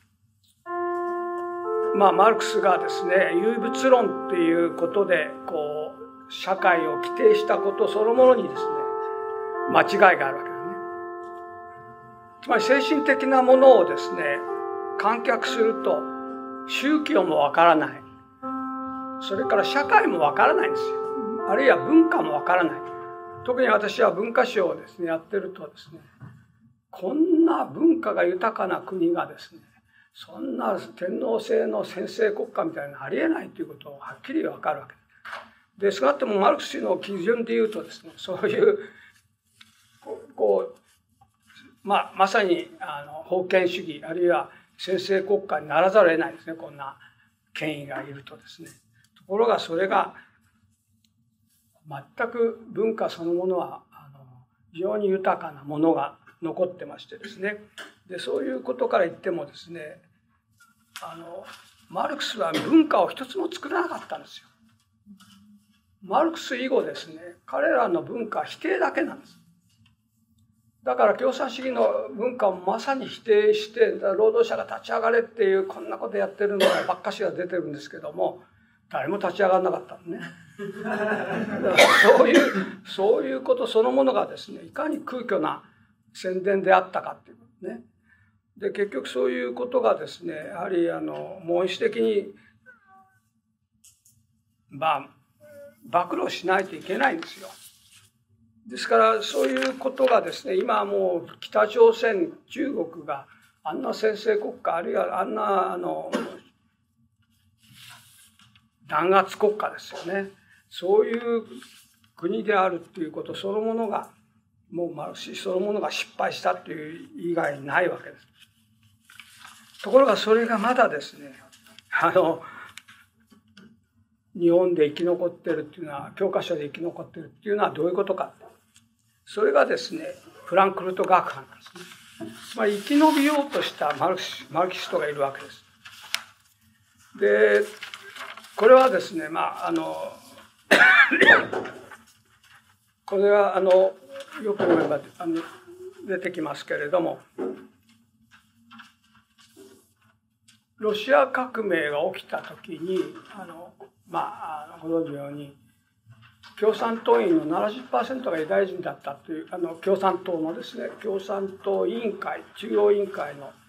まあマルクスがですね、唯物論っていうことでこう社会を規定したことそのものにですね間違いがあるわけですね。つまり精神的なものをですね観客すると宗教もわからない、それから社会もわからないんですよ。あるいは文化もわからない。特に私は文化史をですねやってるとですね、こんな文化が豊かな国がですね、そんな天皇制の専制国家みたいなのありえないということをはっきり分かるわけです。で少なくともマルクスの基準で言うとですね、そういうこう、まあ、まさにあの封建主義あるいは専制国家にならざるを得ないですね、こんな権威がいるとですね。ところがそれが全く文化そのものはあの非常に豊かなものが残ってましてですね、でそういうことから言ってもですね、あのマルクスは文化を一つも作らなかったんですよ。マルクス以後ですね、彼らの文化は否定だけなんです。だから共産主義の文化をまさに否定して、労働者が立ち上がれっていうこんなことやってるのばっかしが出てるんですけども、誰も立ち上がらなかったのね。だからそういうそういうことそのものがですね、いかに空虚な宣伝であったかっていうことね。で結局そういうことがですね、やはりあの本質的にまあ暴露しないといけないんですよ。ですからそういうことがですね、今はもう北朝鮮中国があんな専制国家あるいはあんなあの弾圧国家ですよね、そういう国であるっていうことそのものがもうマルクスそのものが失敗したっていう以外ないわけです。ところがそれがまだですね、あの日本で生き残ってるっていうのは、教科書で生き残ってるっていうのはどういうことか。それがですね、フランクフルト学派なんですね。つまり生き延びようとしたマルクス、マルキストがいるわけです。で、これはですね、まああのこれはあのよく読めばあの出てきますけれども、ロシア革命が起きた時にあの、まあ、ご存知のように共産党員の ななじゅっパーセント がユダヤ人だったというあの共産党のですね共産党委員会中央委員会の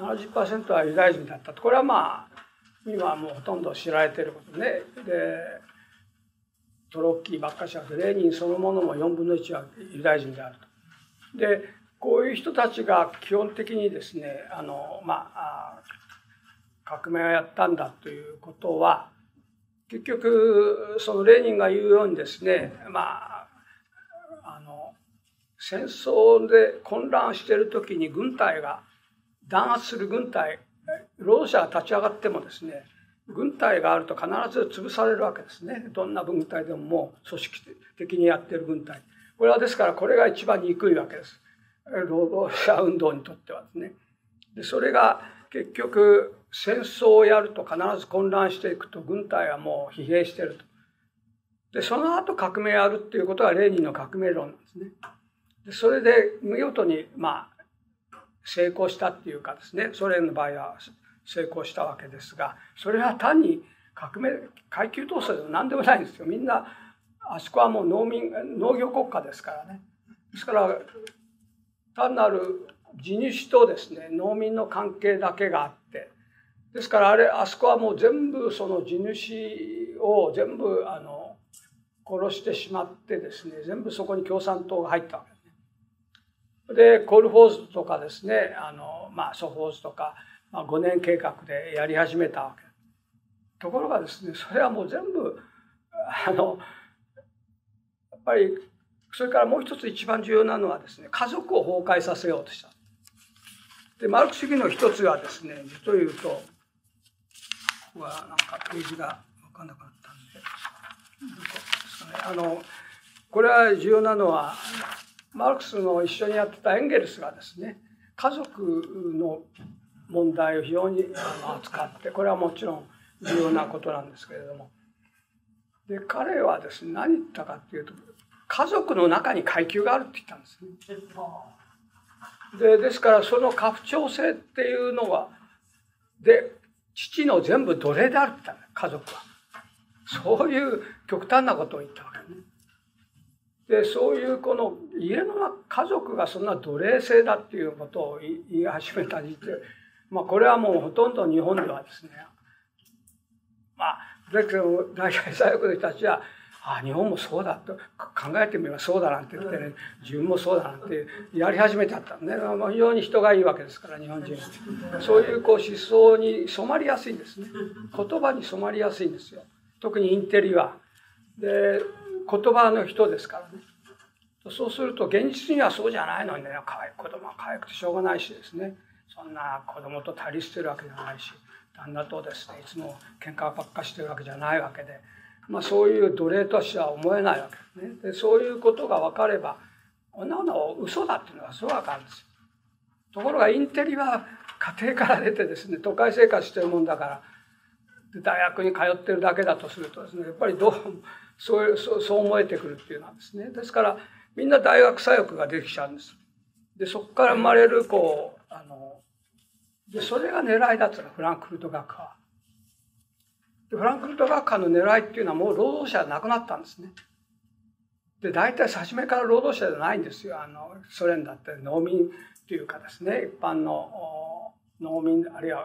ななじゅっパーセント はユダヤ人だったと。これはまあ今はもうほとんど知られていることね。でトロッキーばっかしじゃなくてレーニンそのものもよんぶんのいちはユダヤ人であると。でこういう人たちが基本的にですねあのまあ革命をやったんだということは結局そのレーニンが言うようにですねまああの戦争で混乱している時に軍隊が弾圧する軍隊労働者が立ち上がってもですね軍隊があると必ず潰されるわけですね。どんな軍隊でももう組織的にやっている軍隊。これはですからこれが一番憎いわけです。労働者運動にとってはですね。でそれが結局戦争をやると必ず混乱していくと軍隊はもう疲弊していると。でその後革命やるっていうことがレーニンの革命論なんですね。でそれで見事にまあ成功したっていうかですねソ連の場合は成功したわけですがそれは単に革命階級闘争でも何でもないんですよ。みんなあそこはもう農民農業国家ですからね。ですから単なる地主とですね農民の関係だけがあってですからあれあそこはもう全部その地主を全部あの殺してしまってですね全部そこに共産党が入ったわけですね。でコルホーズとかですねあの、まあ、ソホーズとか、まあ、ごねん計画でやり始めたわけところがですねそれはもう全部あのやっぱりそれからもう一つ一番重要なのはですね家族を崩壊させようとした。でマルクス主義の一つはですね実を言うとここはなんかページが分かんなくなったんでどこですかねあのこれは重要なのはマルクスの一緒にやってたエンゲルスがですね家族の問題を非常に扱ってこれはもちろん重要なことなんですけれどもで彼はですね何言ったかっていうと家族の中に階級があるって言ったんですね。でですからその家父長制っていうのはで父の全部奴隷であるって言った家族はそういう極端なことを言ったわけね。でそういうこの家の家族がそんな奴隷制だっていうことを言い始めた時点で、まあ、これはもうほとんど日本ではですねまあだけど大体左翼の人たちはああ日本もそうだと考えてみればそうだなんて言ってね自分もそうだなんてやり始めちゃったね。非常に人がいいわけですから日本人そういうこう思想に染まりやすいんですね。言葉に染まりやすいんですよ。特にインテリはで言葉の人ですからね。そうすると現実にはそうじゃないのにね可愛い子供は可愛くてしょうがないしですねそんな子供と対立してるわけじゃないし旦那とですねいつも喧嘩ばっかしてるわけじゃないわけで。まあ、そういう奴隷としては思えないわけですね。でそういうことが分かれば女の嘘だっていうのはそう分かるんですよ。ところがインテリは家庭から出てですね都会生活してるもんだから大学に通ってるだけだとするとですねやっぱりどうそうそうそう思えてくるっていうのはですねですからみんな大学左翼ができちゃうんです。でそこから生まれるこうあのでそれが狙いだったのフランクフルト学派は。フランクフルト学科の狙いっていうのはもう労働者はなくなったんですね。で大体初めから労働者じゃないんですよ。あのソ連だって農民というかですね一般の農民あるいは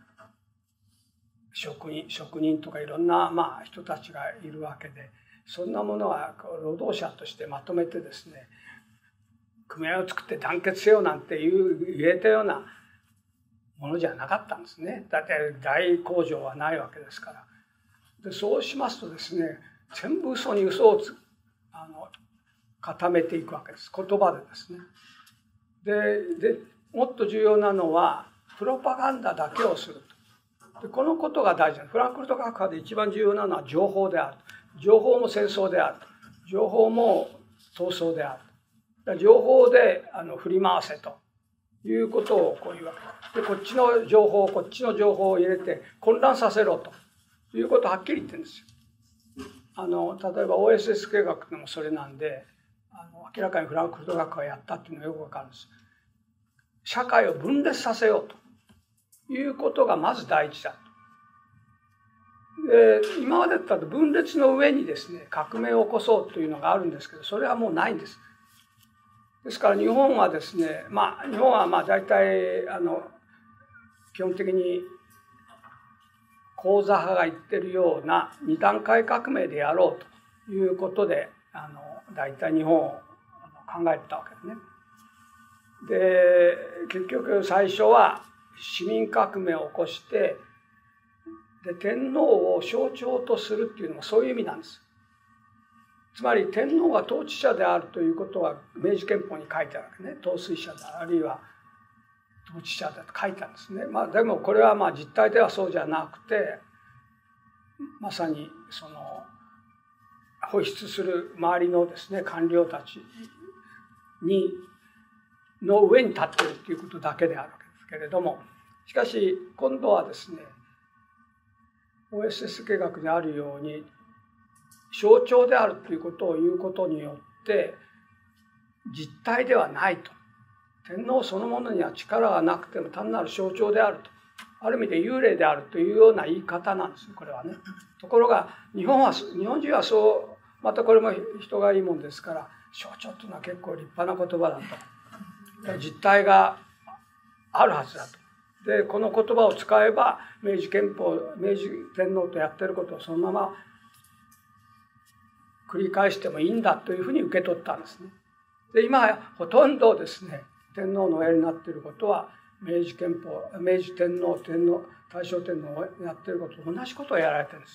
職人職人とかいろんな、まあ、人たちがいるわけでそんなものは労働者としてまとめてですね組合を作って団結せよなんていう言えたようなものじゃなかったんですね。だって大工場はないわけですから。でそうしますとですね全部嘘に嘘をつあの固めていくわけです。言葉でですね。ででもっと重要なのはプロパガンダだけをすると。でこのことが大事なフランクフルト学派で一番重要なのは情報である。情報も戦争である。情報も闘争である。情報であの振り回せということをこういうわけでこっちの情報こっちの情報を入れて混乱させろということをはっきり言ってるんですよ。あの例えば オーエスエス 計画でもそれなんであの明らかにフランクフルト学派がやったっていうのがよくわかるんです。社会を分裂させようということがまず第一だと。で今までだったら分裂の上にですね革命を起こそうというのがあるんですけどそれはもうないんです。ですから日本はですねまあ日本はまあ大体あの基本的に講座派が言ってるような二段階革命でやろうということであの大体日本を考えてたわけですね。で結局最初は市民革命を起こしてで天皇を象徴とするっていうのもそういう意味なんです。つまり天皇が統治者であるということは明治憲法に書いてあるわけね。統帥者であるいは統治者だと書いてあるんですね。まあでもこれはまあ実態ではそうじゃなくてまさにその保出する周りのですね官僚たちにの上に立っているということだけであるわけですけれども、しかし今度はですね オーエスエス 計画であるように象徴であるということを言うことによって実体ではないと、天皇そのものには力がなくても単なる象徴であると、ある意味で幽霊であるというような言い方なんですよこれはね。ところが日本は日本人はそうまたこれも人がいいもんですから象徴というのは結構立派な言葉だと、実体があるはずだと。でこの言葉を使えば明治憲法明治天皇とやってることをそのまま繰り返してもいいんだというふうに受け取ったんですね。で今ほとんどですね天皇のおやりになっていることは明治憲法明治天皇天皇大正天皇がやっていることと同じことをやられてるんです。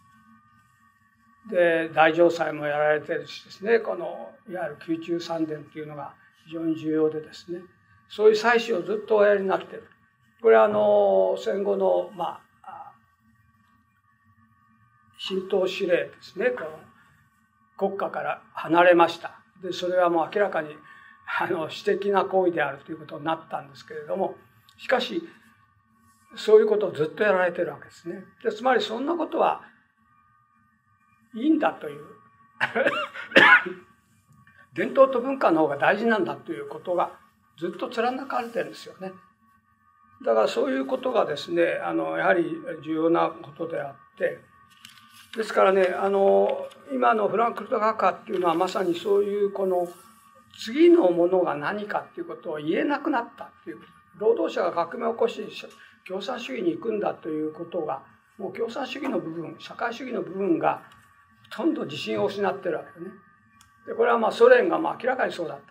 で大嘗祭もやられてるしですね、このいわゆる宮中三殿というのが非常に重要でですね、そういう祭祀をずっとおやりになっている。これはあの戦後のまあ神道指令ですね、この国家から離れました。でそれはもう明らかにあの私的な行為であるということになったんですけれども、しかしそういうことをずっとやられてるわけですね。でつまりそんなことはいいんだという伝統と文化の方が大事なんだということがずっと貫かれてるんですよね。だからそういうことがですねあのやはり重要なことであって、ですからねあの今のフランクフルト学派っていうのはまさにそういうこの次のものが何かっていうことを言えなくなったっていうこと、労働者が革命を起こし共産主義に行くんだということがもう共産主義の部分社会主義の部分がほとんど自信を失ってるわけですね。でこれはまあソ連がまあ明らかにそうだった。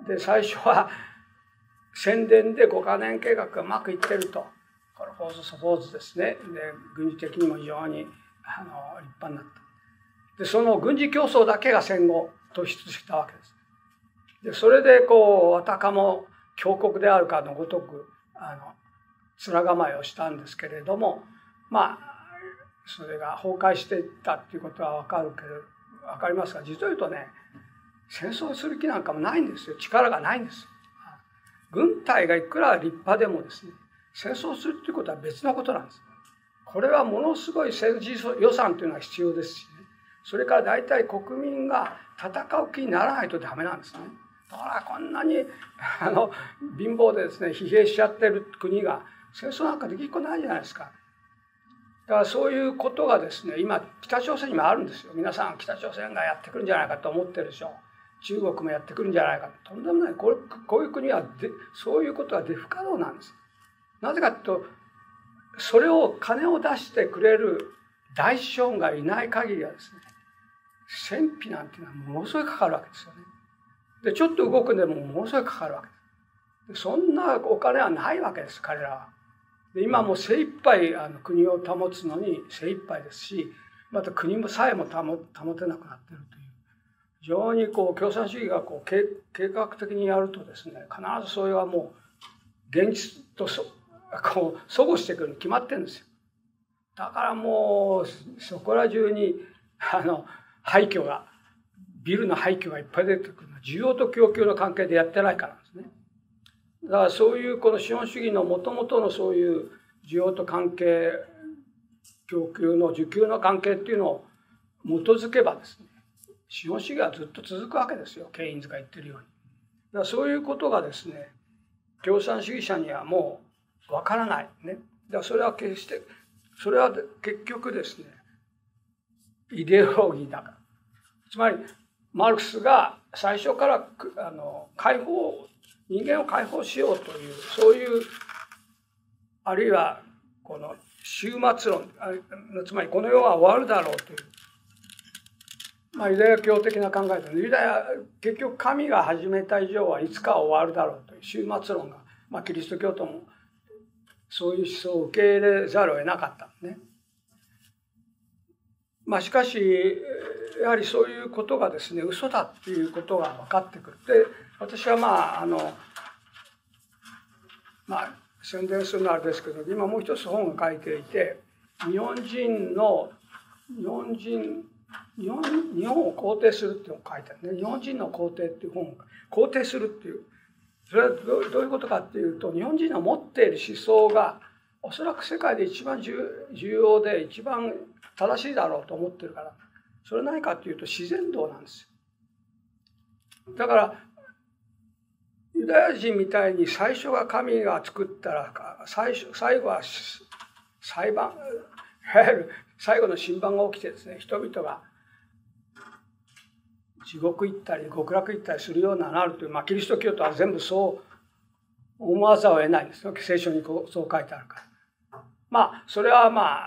で最初は宣伝でごかねん計画がうまくいってると、これフォーズ・ソフォーズですね。で軍事的にも非常にあの立派になった。でその軍事競争だけが戦後突出したわけです。でそれでこうあたかも強国であるかのごとくあの面構えをしたんですけれども、まあそれが崩壊していったっていうことは分かるけど分かりますが、実を言うとね戦争する気なんかもないんですよ。力がないんですよ。軍隊がいくら立派でもですね戦争するっていうことは別のことなんです。これはものすごい政治予算というのは必要ですしね、それから大体国民が戦う気にならないとダメなんですね。だからこんなにあの貧乏でですね疲弊しちゃってる国が戦争なんかできっこないじゃないですか。だからそういうことがですね今北朝鮮にもあるんですよ。皆さん北朝鮮がやってくるんじゃないかと思ってるでしょ。中国もやってくるんじゃないかと。とんでもない。これこういう国はでそういうことはで不可能なんです。なぜかというとそれを金を出してくれる大資本がいない限りはですね戦費なんていうのはものすごいかかるわけですよね。でちょっと動くでもものすごいかかるわけです。そんなお金はないわけです彼らは。で今もう精一杯あの国を保つのに精一杯ですし、また国もさえも保保てなくなっているという非常にこう共産主義がこう計計画的にやるとですね必ずそれはもう現実とそこう相互してくるに決まってるんですよ。だからもうそこら中にあの廃墟がビルの廃墟がいっぱい出てくるのは需要と供給の関係でやってないからなんですね。だからそういうこの資本主義のもともとのそういう需要と関係供給の需給の関係っていうのを基づけばですね資本主義はずっと続くわけですよ。ケインズが言ってるように。だからそういうことがですね共産主義者にはもうわからないね。だからそれは決してそれは結局ですねイデオロギーだから。つまりマルクスが最初からあの解放人間を解放しようというそういうあるいはこの終末論、つまりこの世は終わるだろうという、まあ、ユダヤ教的な考えで、ユダヤ結局神が始めた以上はいつか終わるだろうという終末論が、まあ、キリスト教徒もそういう思想を受け入れざるを得なかったんですね。まあ、しかしやはりそういうことがですね嘘だっていうことが分かってくる。で私はまああのまあ宣伝するのはあれですけど、今もう一つ本が書いていて、日本人の日本人日本日本を肯定するっていうのを書いてあるね。日本人の肯定っていう本を肯定するっていう、それはどういうことかっていうと、日本人の持っている思想がおそらく世界で一番重要で一番正しいだろうと思ってるから、それは何かっていうと自然道なんですよ。だからユダヤ人みたいに最初が神が作ったら最初最後は裁判、いわゆる最後の審判が起きてですね、人々が地獄行ったり極楽行ったりするようななるという、まあ、キリスト教徒は全部そう思わざるを得ないんですよ。聖書にこうそう書いてあるから。まあそれはまあ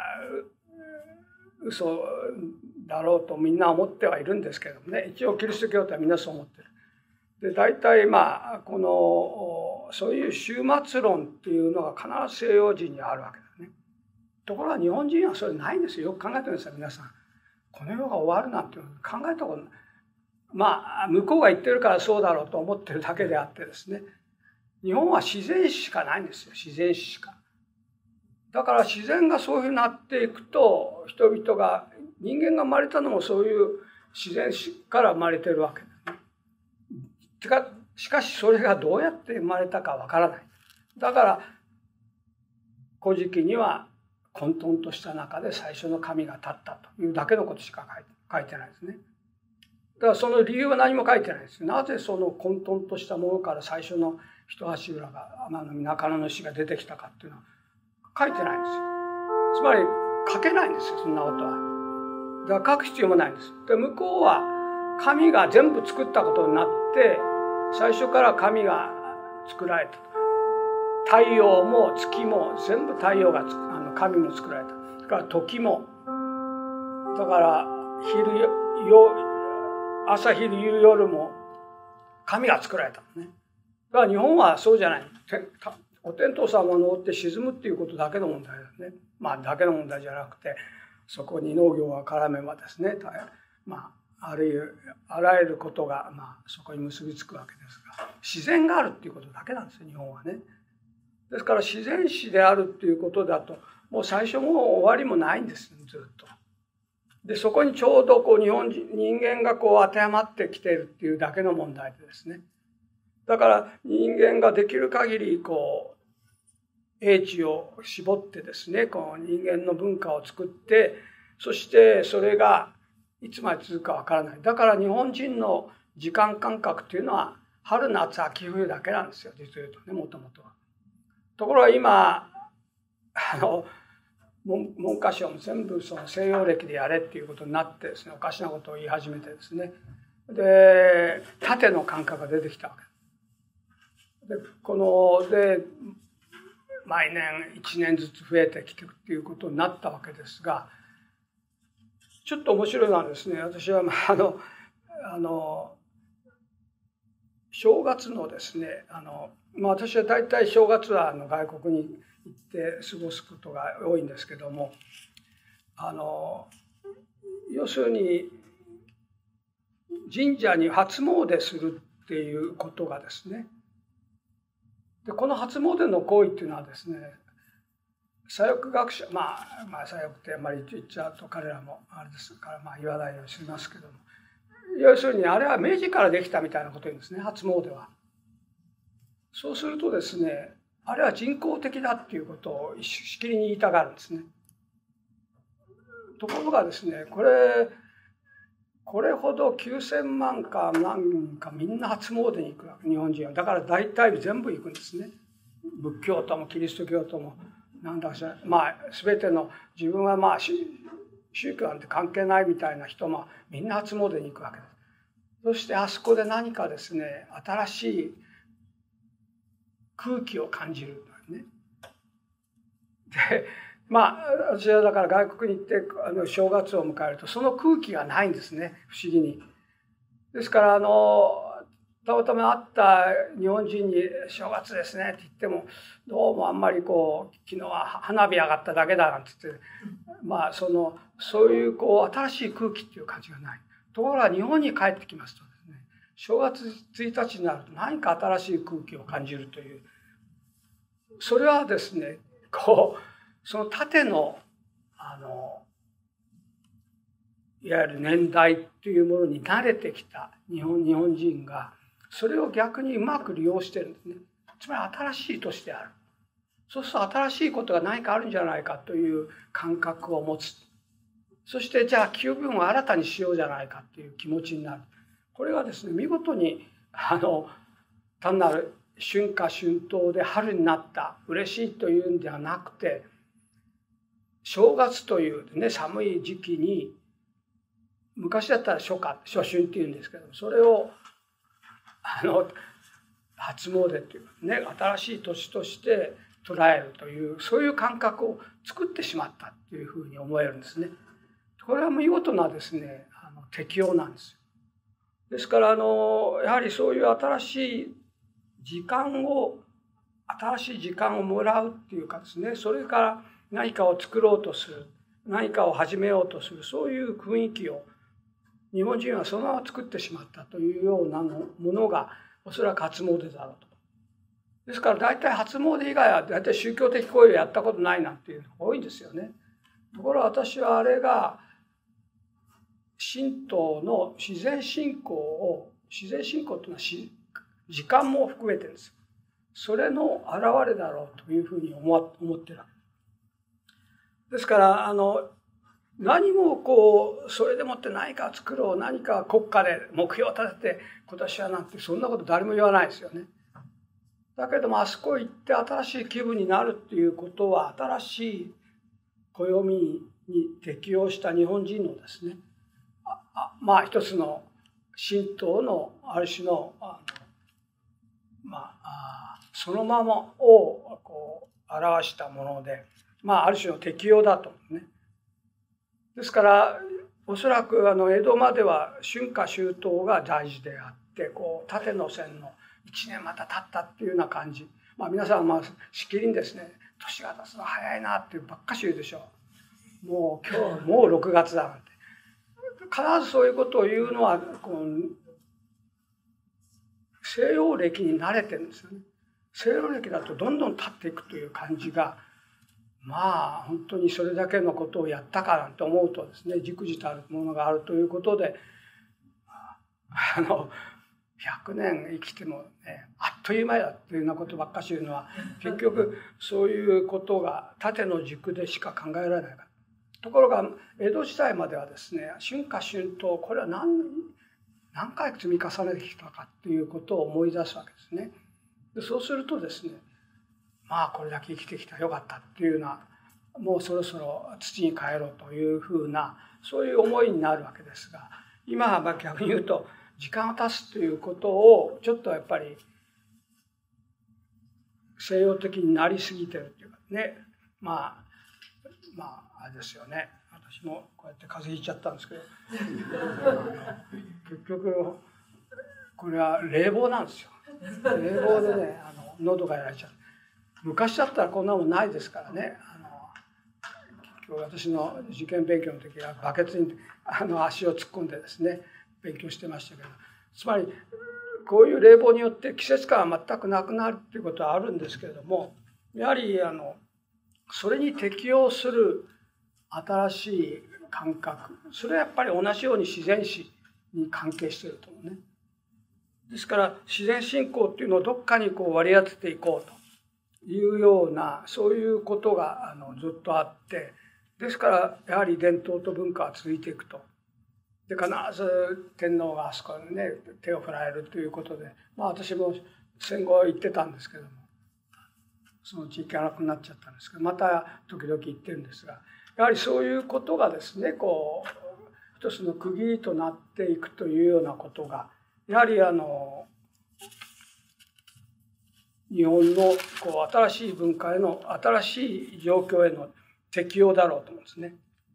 嘘だろうとみんな思ってはいるんですけどもね、一応キリスト教徒はみんなそう思ってる。で大体まあこのそういう終末論っていうのが必ず西洋人にあるわけですね。ところが日本人はそれないんですよ。よく考えてください皆さん。この世が終わるなんていうの考えたことない。まあ向こうが言ってるからそうだろうと思ってるだけであってですね、日本は自然史しかないんですよ。自然史しか。だから自然がそういうふうになっていくと、人々が人間が生まれたのもそういう自然史から生まれてるわけですね。しかしそれがどうやって生まれたかわからない。だから古事記には混沌とした中で最初の神が立ったというだけのことしか書いて、書いてないですね。だからその理由は何も書いてないです。なぜその混沌としたものから最初の一橋浦が天の中野の石が出てきたかっていうのは書いてないんですよ。つまり書けないんですよ、そんなことは。だから書く必要もないんです。で向こうは神が全部作ったことになって、最初から神が作られた。太陽も月も全部太陽があの神も作られた。だから時も、だから昼よ朝昼夕夜も神が作られたね。だから日本はそうじゃない。お天道様の追って沈むっていうことだけの問題ですね。まあだけの問題じゃなくて、そこに農業が絡めばですね、まああるいはあらゆることがまあそこに結びつくわけですが、自然があるっていうことだけなんですよ、日本はね。ですから自然史であるっていうことだと、もう最初も終わりもないんです、ずっと。でそこにちょうどこう日本人人間がこう当てはまってきているっていうだけの問題でですね。だから人間ができる限りこう英知を絞ってですね、こう人間の文化を作って、そしてそれがいつまで続くかわからない。だから日本人の時間感覚っていうのは春夏秋冬だけなんですよ、実を言うとね、もともとは。ところが今あの文科省も全部その西洋暦でやれっていうことになってですね、おかしなことを言い始めてですね、で縦の感覚が出てきたわけで、こので毎年いちねんずつ増えてきてるっていうことになったわけですが、ちょっと面白いのはですね、私はまああのあの正月のですね、あの、まあ、私は大体正月はあの外国に行って過ごすことが多いんですけども、あの要するに神社に初詣するっていうことがですね、でこの初詣の行為っていうのはですね、左翼学者、まあ、まあ左翼ってあまり言っちゃうと彼らもあれですから、まあ、言わないようにしますけども、要するにあれは明治からできたみたいなこと言うんですね、初詣は。そうするとですね、あれは人工的だっていうことをしきりに言いたがるんですね。ところがですね、これこれほどきゅうせんまんか何人かみんな初詣に行くわけ、日本人は。だから大体全部行くんですね。仏教徒もキリスト教徒もなんだかしら、まあ全ての自分はまあ宗教なんて関係ないみたいな人もみんな初詣に行くわけです。そしてあそこで何かですね、新しい空気を感じるんだね。 でまあ私はだから外国に行ってあの正月を迎えるとその空気がないんですね、不思議に。ですからあのたまたま会った日本人に「正月ですね」って言ってもどうもあんまりこう昨日は花火上がっただけだなんて言って、まあそのそういうこう新しい空気っていう感じがない。ところが日本に帰ってきますとですね、正月ついたちになると何か新しい空気を感じるという、それはですねこうその縦のあのいわゆる年代っていうものに慣れてきた日本日本人がそれを逆にうまく利用してるんですね。つまり新しい年である。そうすると新しいことが何かあるんじゃないかという感覚を持つ。そしてじゃあ気分を新たにしようじゃないかという気持ちになる。これがですね見事にあの単なる春夏春冬で春になった嬉しいというんではなくて、正月というね寒い時期に昔だったら初夏初春っていうんですけど、それをあの初詣っていうかね新しい年として捉えるというそういう感覚を作ってしまったっていうふうに思えるんですね。これは見事なですねあの適用なんですよ。ですからあのやはりそういう新しい時間を新しい時間をもらうっていうかですね、それから何かを作ろうとする、何かを始めようとする、そういう雰囲気を日本人はそのまま作ってしまったというようなものがおそらく初詣だろうと。ですから大体初詣以外は大体宗教的行為をやったことないなんていうのが多いんですよね。ところが私はあれが神道の自然信仰を自然信仰というのは時間も含めてるんです。それの表れだろうというふうに思ってるわけですから、あの何もこうそれでもって何か作ろう、何か国家で目標を立てて今年はなんてそんなこと誰も言わないですよね。だけどもあそこ行って新しい気分になるっていうことは新しい暦に適応した日本人のですね、ああまあ一つの神道のある種のあの、まあ、あそのままをこう表したもので、まあある種の適応だと思うね。ですからおそらくあの江戸までは春夏秋冬が大事であって、こう縦の線のいちねんまた経ったっていうような感じ、まあ皆さんまあしきりにですね年が経つの早いなってばっかし言うでしょう。もう今日もうろくがつだなんて必ずそういうことを言うのはこう西洋暦に慣れてるんですよね。西洋暦だとどんどん経っていくという感じが、まあ本当にそれだけのことをやったかなんて思うとですね、じくじたるものがあるということで、あのひゃくねん生きてもねあっという間やというようなことばっかし言うのは結局そういうことが縦の軸でしか考えられないから。ところが江戸時代まではですね春夏春冬、これは何何回積み重ねてきたかということを思い出すわけですね。でそうするとですね、まあこれだけ生きてきたらよかったっていうような、もうそろそろ土に帰ろうというふうなそういう思いになるわけですが、今は逆に言うと時間を経つということをちょっとやっぱり西洋的になりすぎてるっていうかね、まあまああれですよね。私もこうやって風邪ひいちゃったんですけど結局これは冷房なんですよ。冷房でねあの喉がやられちゃう。昔だったらこんなもんないですからね。あの今日私の受験勉強の時はバケツにあの足を突っ込んでですね勉強してましたけど、つまりこういう冷房によって季節感は全くなくなるっていうことはあるんですけれども、やはりあのそれに適応する新しい感覚、それはやっぱり同じように自然史に関係していると思うね。ですから自然信仰っていうのをどっかにこう割り当てていこうというようなそういうことがあのずっとあって、ですからやはり伝統と文化は続いていくと。で必ず天皇があそこにね手を振られるということで、まあ私も戦後行ってたんですけども、そのうち行かなくなっちゃったんですけど、また時々行ってるんですが、やはりそういうことがですねこう一つの区切りとなっていくというようなことがやはりあの日本のこう新しい文化への新しい状況への適応だろうと思うんですね。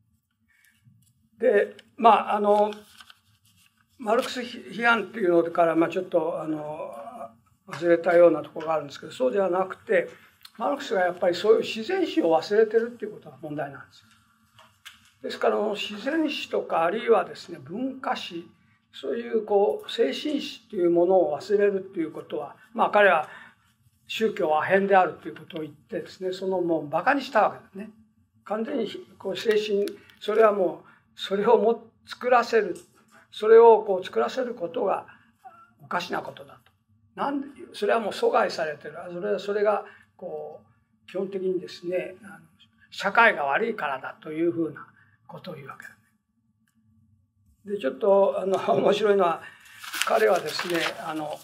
でまああのマルクス批判っていうのから、まあ、ちょっとあの忘れたようなところがあるんですけど、そうではなくてマルクスがやっぱりそういう自然史を忘れてるっていうことが問題なんですよ。ですから自然史とかあるいはですね文化史、そういうこう精神史っていうものを忘れるっていうことは、まあ彼は宗教は変であるということを言ってですね、そのもうバカにしたわけですね。完全にこう精神、それはもうそれをも作らせる、それをこう作らせることがおかしなことだと。なんでそれはもう阻害されてる。それはそれがこう基本的にですね、あの社会が悪いからだというふうなことを言うわけです。でちょっとあの面白いのは、彼はですね、あの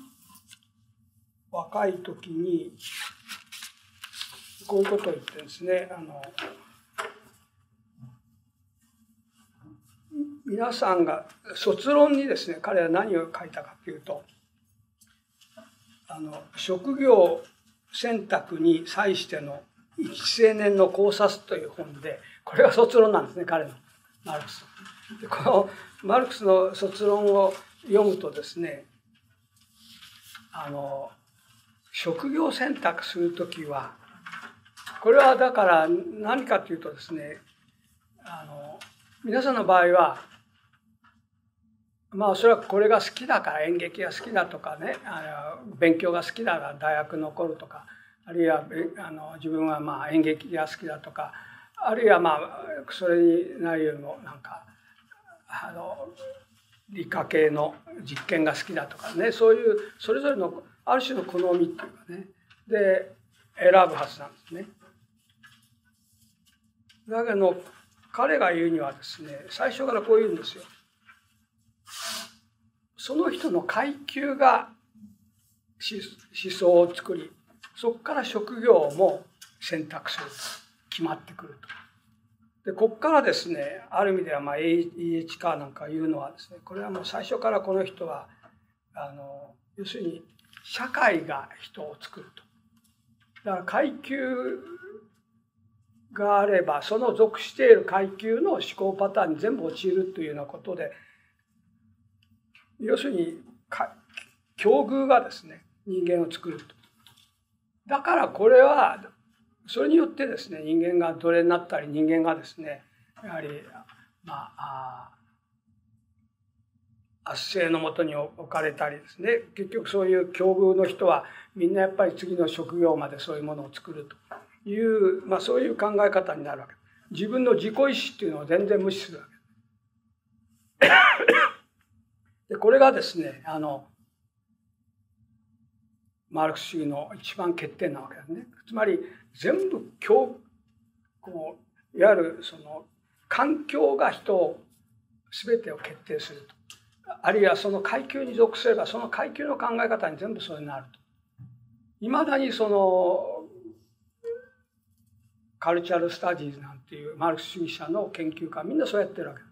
若い時にこういうことを言ってですね、あの皆さんが卒論にですね、彼は何を書いたかというと、あの職業選択に際しての一青年の考察という本で、これが卒論なんですね、彼のマルクス。でこのマルクスの卒論を読むとですね、あの職業選択するときは、これはだから何かというとですね、あの皆さんの場合はまあおそらくこれが好きだから演劇が好きだとかね、あの勉強が好きだから大学残るとか、あるいはあの自分はまあ演劇が好きだとか、あるいはまあそれにないよりもなんかあの理科系の実験が好きだとかね、そういうそれぞれのある種の好みっていうかねで選ぶはずなんですね。だけど彼が言うにはですね、最初からこう言うんですよ。その人の階級が思想を作り、そこから職業も選択すると決まってくると。でここからですね、ある意味ではまあ エイエイチ カーなんか言うのはですね、これはもう最初からこの人はあの要するに社会が人を作ると。だから階級があれば、その属している階級の思考パターンに全部陥るというようなことで、要するに境遇がですね人間を作ると。だからこれはそれによってですね、人間が奴隷になったり、人間がですねやはりまあ圧政のもとに置かれたりですね、結局そういう境遇の人はみんなやっぱり次の職業までそういうものを作るという、まあ、そういう考え方になるわけです。自分の自己意思っていうのを全然無視するわけです。でこれがですね、あのマルクス主義の一番欠点なわけですね。つまり全部こういわゆるその環境が人を全てを決定すると。あるいはその階級に属すればその階級の考え方に全部それになると。いまだにそのカルチャルスタディーズなんていうマルクス主義者の研究家はみんなそうやってるわけです。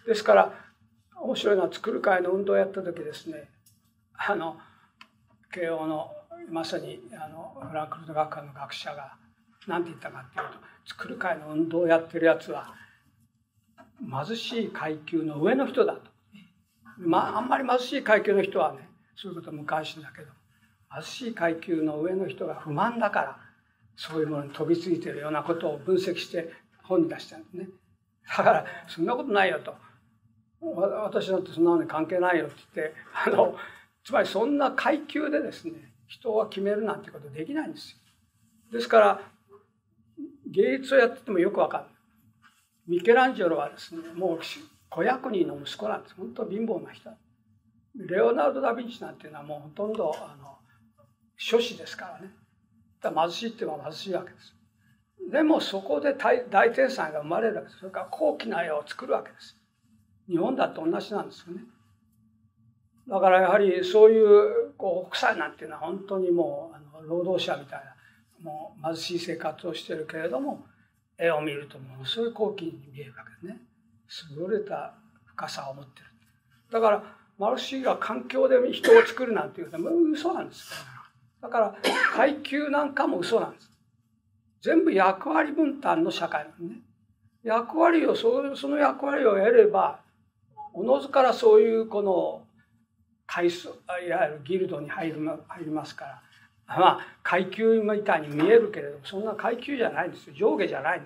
ですから面白いのは、作る会の運動をやった時ですね、あの慶応のまさにあのフランクフルト学科の学者が何て言ったかっていうと、作る会の運動をやってるやつは貧しい階級の上の人だと。まああんまり貧しい階級の人はね、そういうことは無関心だけど、貧しい階級の上の人が不満だからそういうものに飛びついてるようなことを分析して本に出したんですね。だからそんなことないよと。私なんてそんなのに関係ないよって言って、あのつまりそんな階級でですね人は決めるなんてことできないんですよ。ですから芸術をやっててもよくわかる。ミケランジェロはですねもう子役人の息子なんです。本当貧乏な人。レオナルド・ダ・ヴィンチなんていうのはもうほとんどあの諸子ですからね。だから貧しいっていうのは貧しいわけです。でもそこで 大, 大天才が生まれるわけです。それから高貴な絵を作るわけです。日本だと同じなんですよね。だからやはりそういうこう北斎なんていうのは本当にもうあの労働者みたいなもう貧しい生活をしているけれども、絵を見るとものすごい高貴に見えるわけですね。優れた深さを持っている。だからマルクス主義が環境で人を作るなんていうのは嘘なんですよ。 だから階級なんかも嘘なんです。全部役割分担の社会なんね。役割をその役割を得ればおのずからそういうこの階層いわゆるギルドに入る入りますから、まあ階級みたいに見えるけれども、そんな階級じゃないんですよ。上下じゃないんです。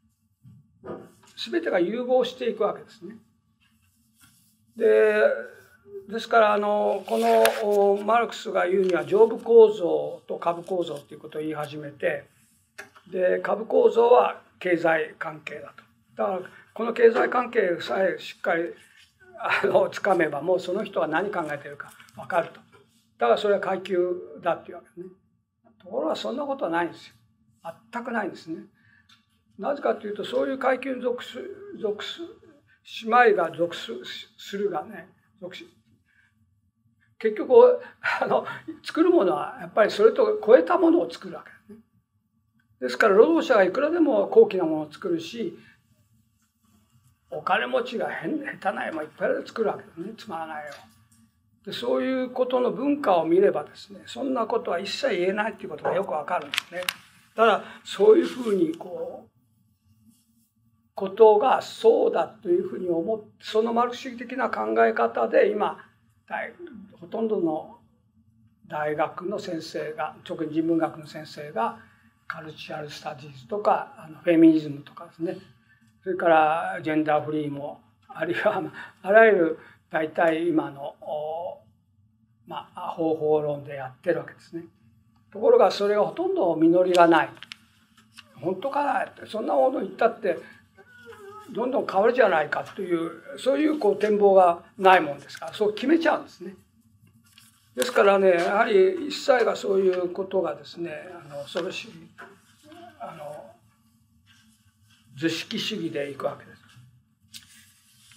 全てが融合していくわけですね。でですからあのこのマルクスが言うには上部構造と下部構造ということを言い始めて、で下部構造は経済関係だと。だからこの経済関係さえしっかりあのつかめばもうその人は何考えているか分かると。だからそれは階級だっていうわけですね。ところがそんなことはないんですよ。全くないんですね。なぜかというと、そういう階級に属す属す姉妹が属すするがね、属し結局あの作るものはやっぱりそれと超えたものを作るわけですね。ですから労働者がいくらでも高貴なものを作るし、お金持ちが変下手な絵もいっぱい作るわけですね、つまらない絵を。でそういうことの文化を見ればですね、そんなことは一切言えないということがよくわかるんですね。ただそういうふうにこうことがそうだというふうに思って、そのマルクス主義的な考え方で今ほとんどの大学の先生が、特に人文学の先生がカルチャルスタディーズとかあのフェミニズムとかですね、それからジェンダーフリーも、あるいはあらゆる大体今の、まあ、方法論でやってるわけですね。ところがそれがほとんど実りがない。本当かなって、そんなもの言ったってどんどん変わるじゃないかという、そういうこう展望がないもんですから、そう決めちゃうんですね。ですからね、やはり一切がそういうことがですね、あの恐ろしいあの図式主義でいくわけです。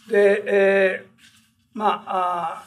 で、えー、まあ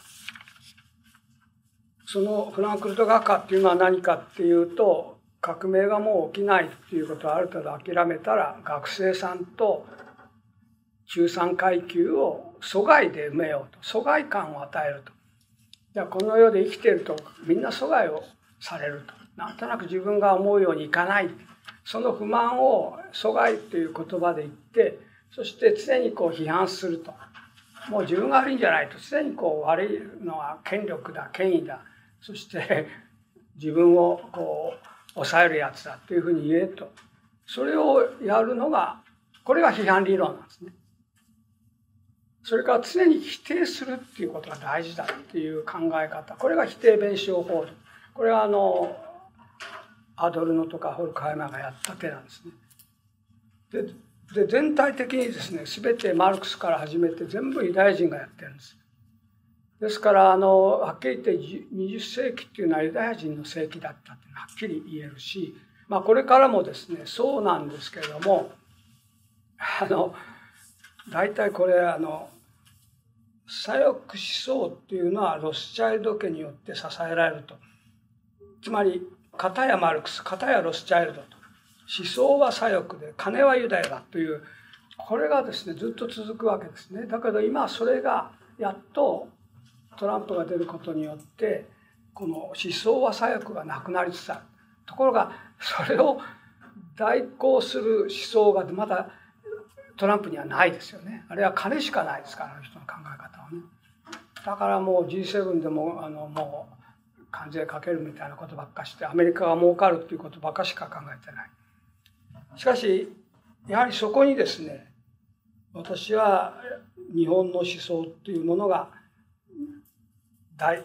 そのフランクフルト学科っていうのは何かっていうと、革命がもう起きないっていうことをある程度諦めたら、学生さんと中産階級を疎外で埋めようと、疎外感を与えると。じゃあこの世で生きているとみんな疎外をされると、なんとなく自分が思うようにいかない、その不満を疎外という言葉で言って、そして常にこう批判すると、もう自分が悪いんじゃないと、常にこう悪いのは権力だ、権威だ、そして自分をこう抑えるやつだというふうに言えと、それをやるのが、これが批判理論なんですね。それから常に否定するっていうことが大事だっていう考え方、これが否定弁証法。これはあのアドルノとかホルクハイマーがやった手なんですね。でで全体的にですね、全てマルクスから始めて全部ユダヤ人がやってるんです。ですからあのはっきり言ってにじゅっ世紀っていうのはユダヤ人の世紀だったっていうのははっきり言えるし、まあ、これからもですねそうなんですけれども、あの大体これあの左翼思想っていうのはロスチャイルド家によって支えられると。つまり片やマルクス、片やロスチャイルドと、思想は左翼で金はユダヤだという、これがですねずっと続くわけですね。だけど今それがやっとトランプが出ることによってこの思想は左翼がなくなりつつある。ところがそれを代行する思想がまだトランプにはないですよね。あれは金しかないですから、あの人の考え方はね。だからもう ジーセブン でもあのもう関税かけるみたいなことばっかして、アメリカが儲かるっていうことばっかしか考えてない。しかしやはりそこにですね、私は日本の思想っていうものが大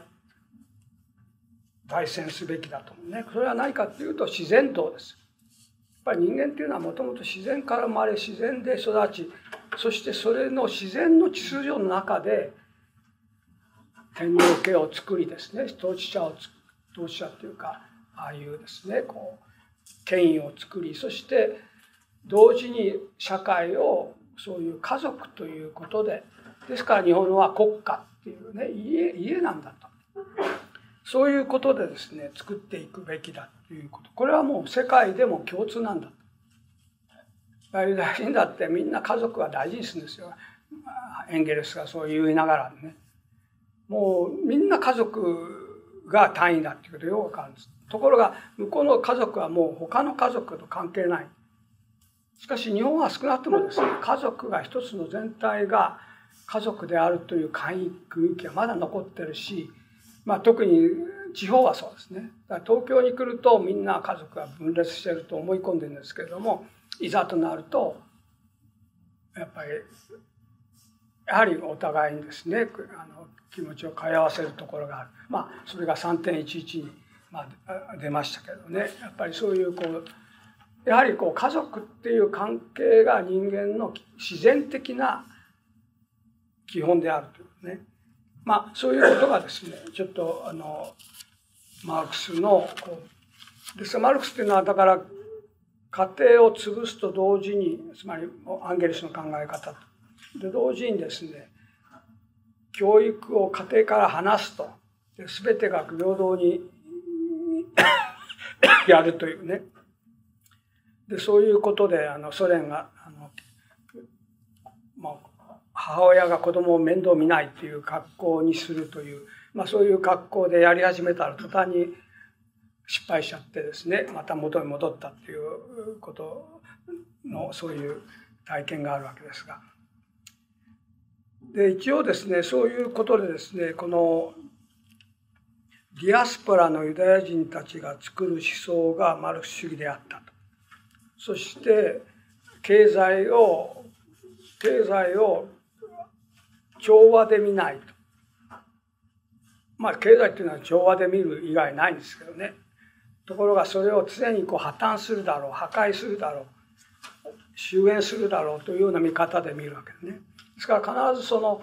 大戦すべきだと思うね。それは何かっていうと自然道です。やっぱり人間っていうのはもともと自然から生まれ、自然で育ち、そしてそれの自然の秩序の中で天皇家を作りですね、統治者を統治者っていうか、ああいうですねこう権威を作り、そして同時に社会をそういう家族ということで、ですから日本は国家っていうね、家家なんだと、そういうことでですね作っていくべきだということ、これはもう世界でも共通なんだと。ユダヤ人だってみんな家族は大事にするんですよ。エンゲルスがそう言いながらね、もうみんな家族が単位だっていうことがよくわかるんです。 ところが向こうの家族はもう他の家族と関係ない。しかし日本は少なくともですね、家族が一つの全体が家族であるという雰囲気がまだ残ってるし、まあ、特に地方はそうですね。だから東京に来るとみんな家族が分裂していると思い込んでるんですけれども、いざとなるとやっぱりやはりお互いにですね、あの気持ちを通わせるところがある。まあそれが さんてんいちいち に、まあ、出ましたけどね。やっぱりそういうこうやはりこう家族っていう関係が人間の自然的な基本であるというね。まあそういうことがですね、ちょっとあのマルクスのこうですからマルクスっていうのはだから家庭を潰すと同時に、つまりアンゲルスの考え方で同時にですね、教育を家庭から離すと、全てが平等にやるというね。でそういうことであのソ連があの、まあ、母親が子供を面倒見ないという格好にするという、まあ、そういう格好でやり始めたら途端に失敗しちゃってですね、また元に戻ったっていうことのそういう体験があるわけですが、で一応ですね、そういうことでですね、このディアスポラのユダヤ人たちが作る思想がマルクス主義であったと。そして経済を経済を調和で見ないと。まあ経済っていうのは調和で見る以外ないんですけどね。ところがそれを常にこう破綻するだろう、破壊するだろう、終焉するだろうというような見方で見るわけですね。ですから必ずその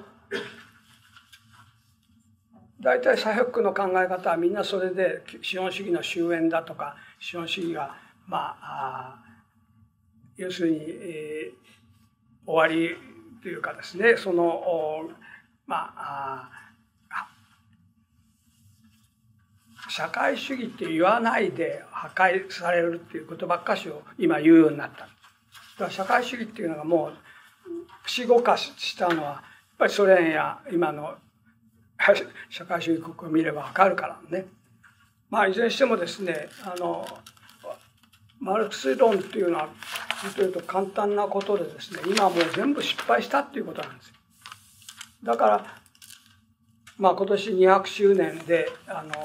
大体左翼の考え方はみんなそれで資本主義の終焉だとか、資本主義がまあ要するに、えー、終わりというかですね、そのまあ社会主義って言わないで破壊されるっていうことばっかしを今言うようになった。だから社会主義っていうのがもう死語化したのはやっぱりソ連や今の社会主義国を見れば分かるからね。まあいずれにしてもですね、あのマルクス論っていうのはというと簡単なことでですね、今もう全部失敗したっていうことなんですよ。だからまあ今年にひゃくしゅうねんであの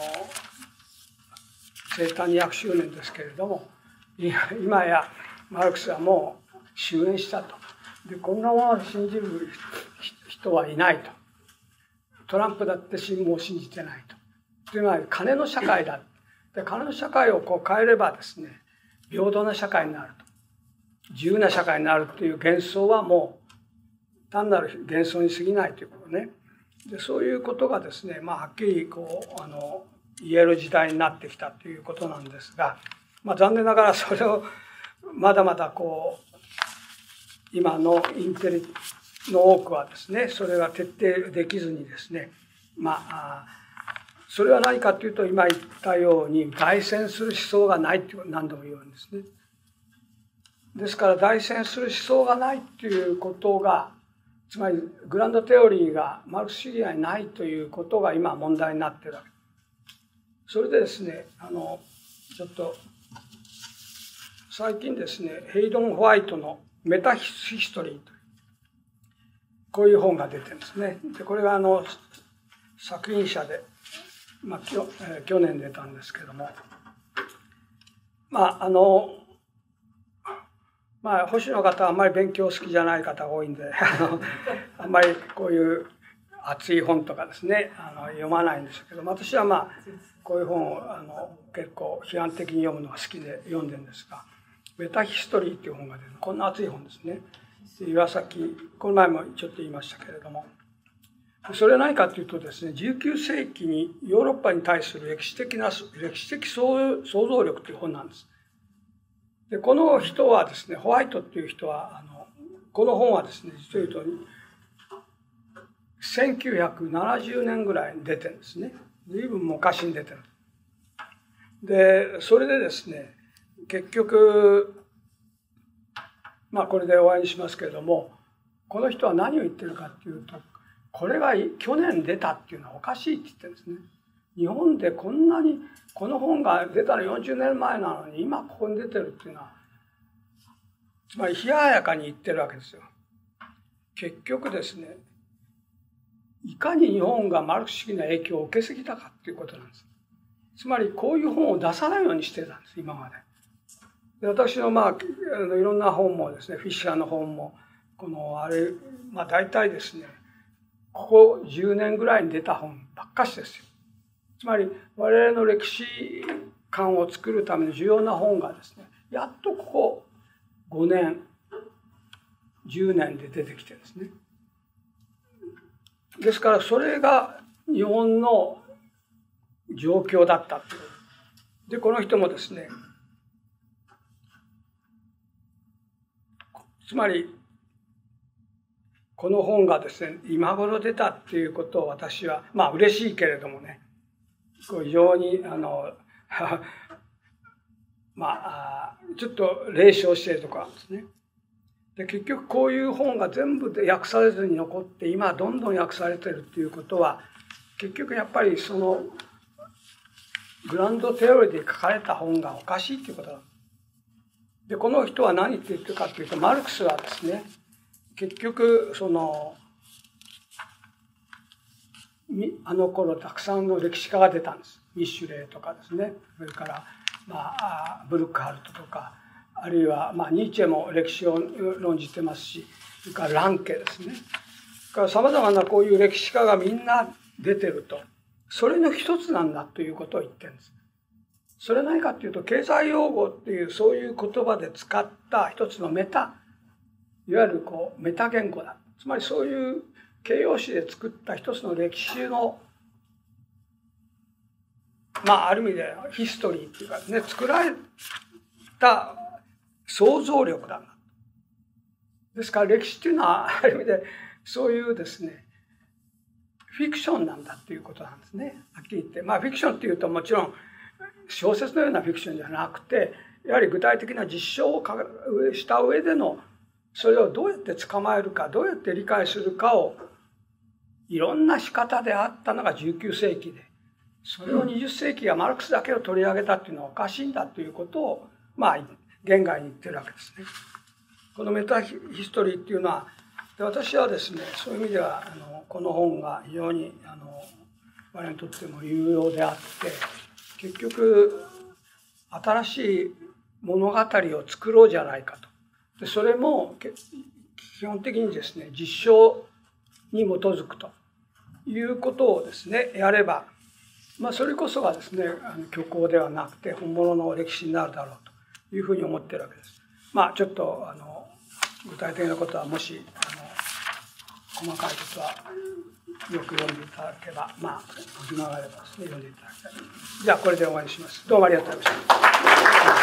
生誕にひゃくしゅうねんですけれども、今やマルクスはもう終焉したと。でこんなものを信じる人はいないと。トランプだってもう信じてないと。というのは金の社会だ。で金の社会をこう変えればですね、平等な社会になると。自由な社会になるという幻想はもう単なる幻想に過ぎないということね。でそういうことがですね、まあ、はっきりこうあの言える時代になってきたということなんですが、まあ、残念ながらそれをまだまだこう今のインテリの多くはですね、それが徹底できずにですね、まあそれは何かというと今言ったように代戦する思想がないという何度も言うんですね。ですから代戦する思想がないということが、つまりグランドテオリーがマルクス主義がないということが今問題になっているわけです。それでですね、あのちょっと最近ですね、ヘイドン・ホワイトのメタヒストリーというこういう本が出てるんですね。でこれがあの作品者で、まあ、きょ、えー、去年出たんですけども、まああのまあ保守の方はあんまり勉強好きじゃない方が多いんであのあんまりこういう熱い本とかですねあの読まないんですけど、私はまあこういう本をあの結構批判的に読むのが好きで読んでるんですが、メタヒストリーっていう本が出る、こんな熱い本ですね。岩崎、この前もちょっと言いましたけれども、それは何かというとですね、じゅうきゅうせいきにヨーロッパに対する歴史的な歴史的想像力という本なんです。でこの人はですね、ホワイトっていう人はあのこの本はですね、実を言うとせんきゅうひゃくななじゅうねんぐらいに出てるんですね。随分昔に出てる。でそれでですね、結局まあこれで終わりにしますけれども、この人は何を言ってるかっていうと、これが去年出たっていうのはおかしいって言ってるんですね。 日本でこんなにこの本が出たのよんじゅうねんまえなのに今ここに出てるっていうのは、つまり冷ややかに言ってるわけですよ。結局ですね、いかに日本がマルクス主義の影響を受けすぎたかっていうことなんです。つまりこういう本を出さないようにしてたんです、今まで。で、私のまああのいろんな本もですね、フィッシャーの本もこのあれ、まあ大体ですね、ここじゅうねんぐらいに出た本ばっかしですよ。つまり我々の歴史観を作るための重要な本がですね、やっとここごねんじゅうねんで出てきてですね。ですからそれが日本の状況だったという。でこの人もですね、つまりこの本がですね今頃出たっていうことを私はまあ嬉しいけれどもね、非常にあのまあちょっと冷笑しているところなんですね。で結局こういう本が全部で訳されずに残って今どんどん訳されてるっていうことは結局やっぱりそのグランドテオリーで書かれた本がおかしいっていうことなんです。でこの人は何って言ってるかというと、マルクスはですね結局そのあの頃たくさんの歴史家が出たんです。ミッシュレーとかですね、それから、まあ、ブルックハルトとか、あるいは、まあ、ニーチェも歴史を論じてますし、それからランケですね、さまざまなこういう歴史家がみんな出てると、それの一つなんだということを言ってるんです。それ何かというと、経済用語っていうそういう言葉で使った一つのメタ、いわゆるこうメタ言語だ。つまりそういう形容詞で作った一つの歴史の、まあある意味でヒストリーっていうかね、作られた想像力だな。ですから歴史っていうのはある意味でそういうですね、フィクションなんだっていうことなんですね。はっきり言って。まあフィクションっていうともちろん小説のようなフィクションじゃなくて、やはり具体的な実証をした上でのそれをどうやって捕まえるか、どうやって理解するかをいろんな仕方であったのがじゅうきゅうせいきで、それをにじゅっせいきがマルクスだけを取り上げたっていうのはおかしいんだということをまあ言外に言ってるわけですね。このメタヒストリーっていうのは、私はですねそういう意味ではあのこの本が非常にあの我々にとっても有用であって、結局新しい物語を作ろうじゃないかと。でそれも基本的にですね実証に基づくということをですねやれば、まあ、それこそがですね虚構ではなくて本物の歴史になるだろうというふうに思っているわけです。まあちょっとあの具体的なことはもしあの細かいことはよく読んでいただければ、まあ暇があればですね読んでいただきたい。じゃあこれで終わりにします。どうもありがとうございました。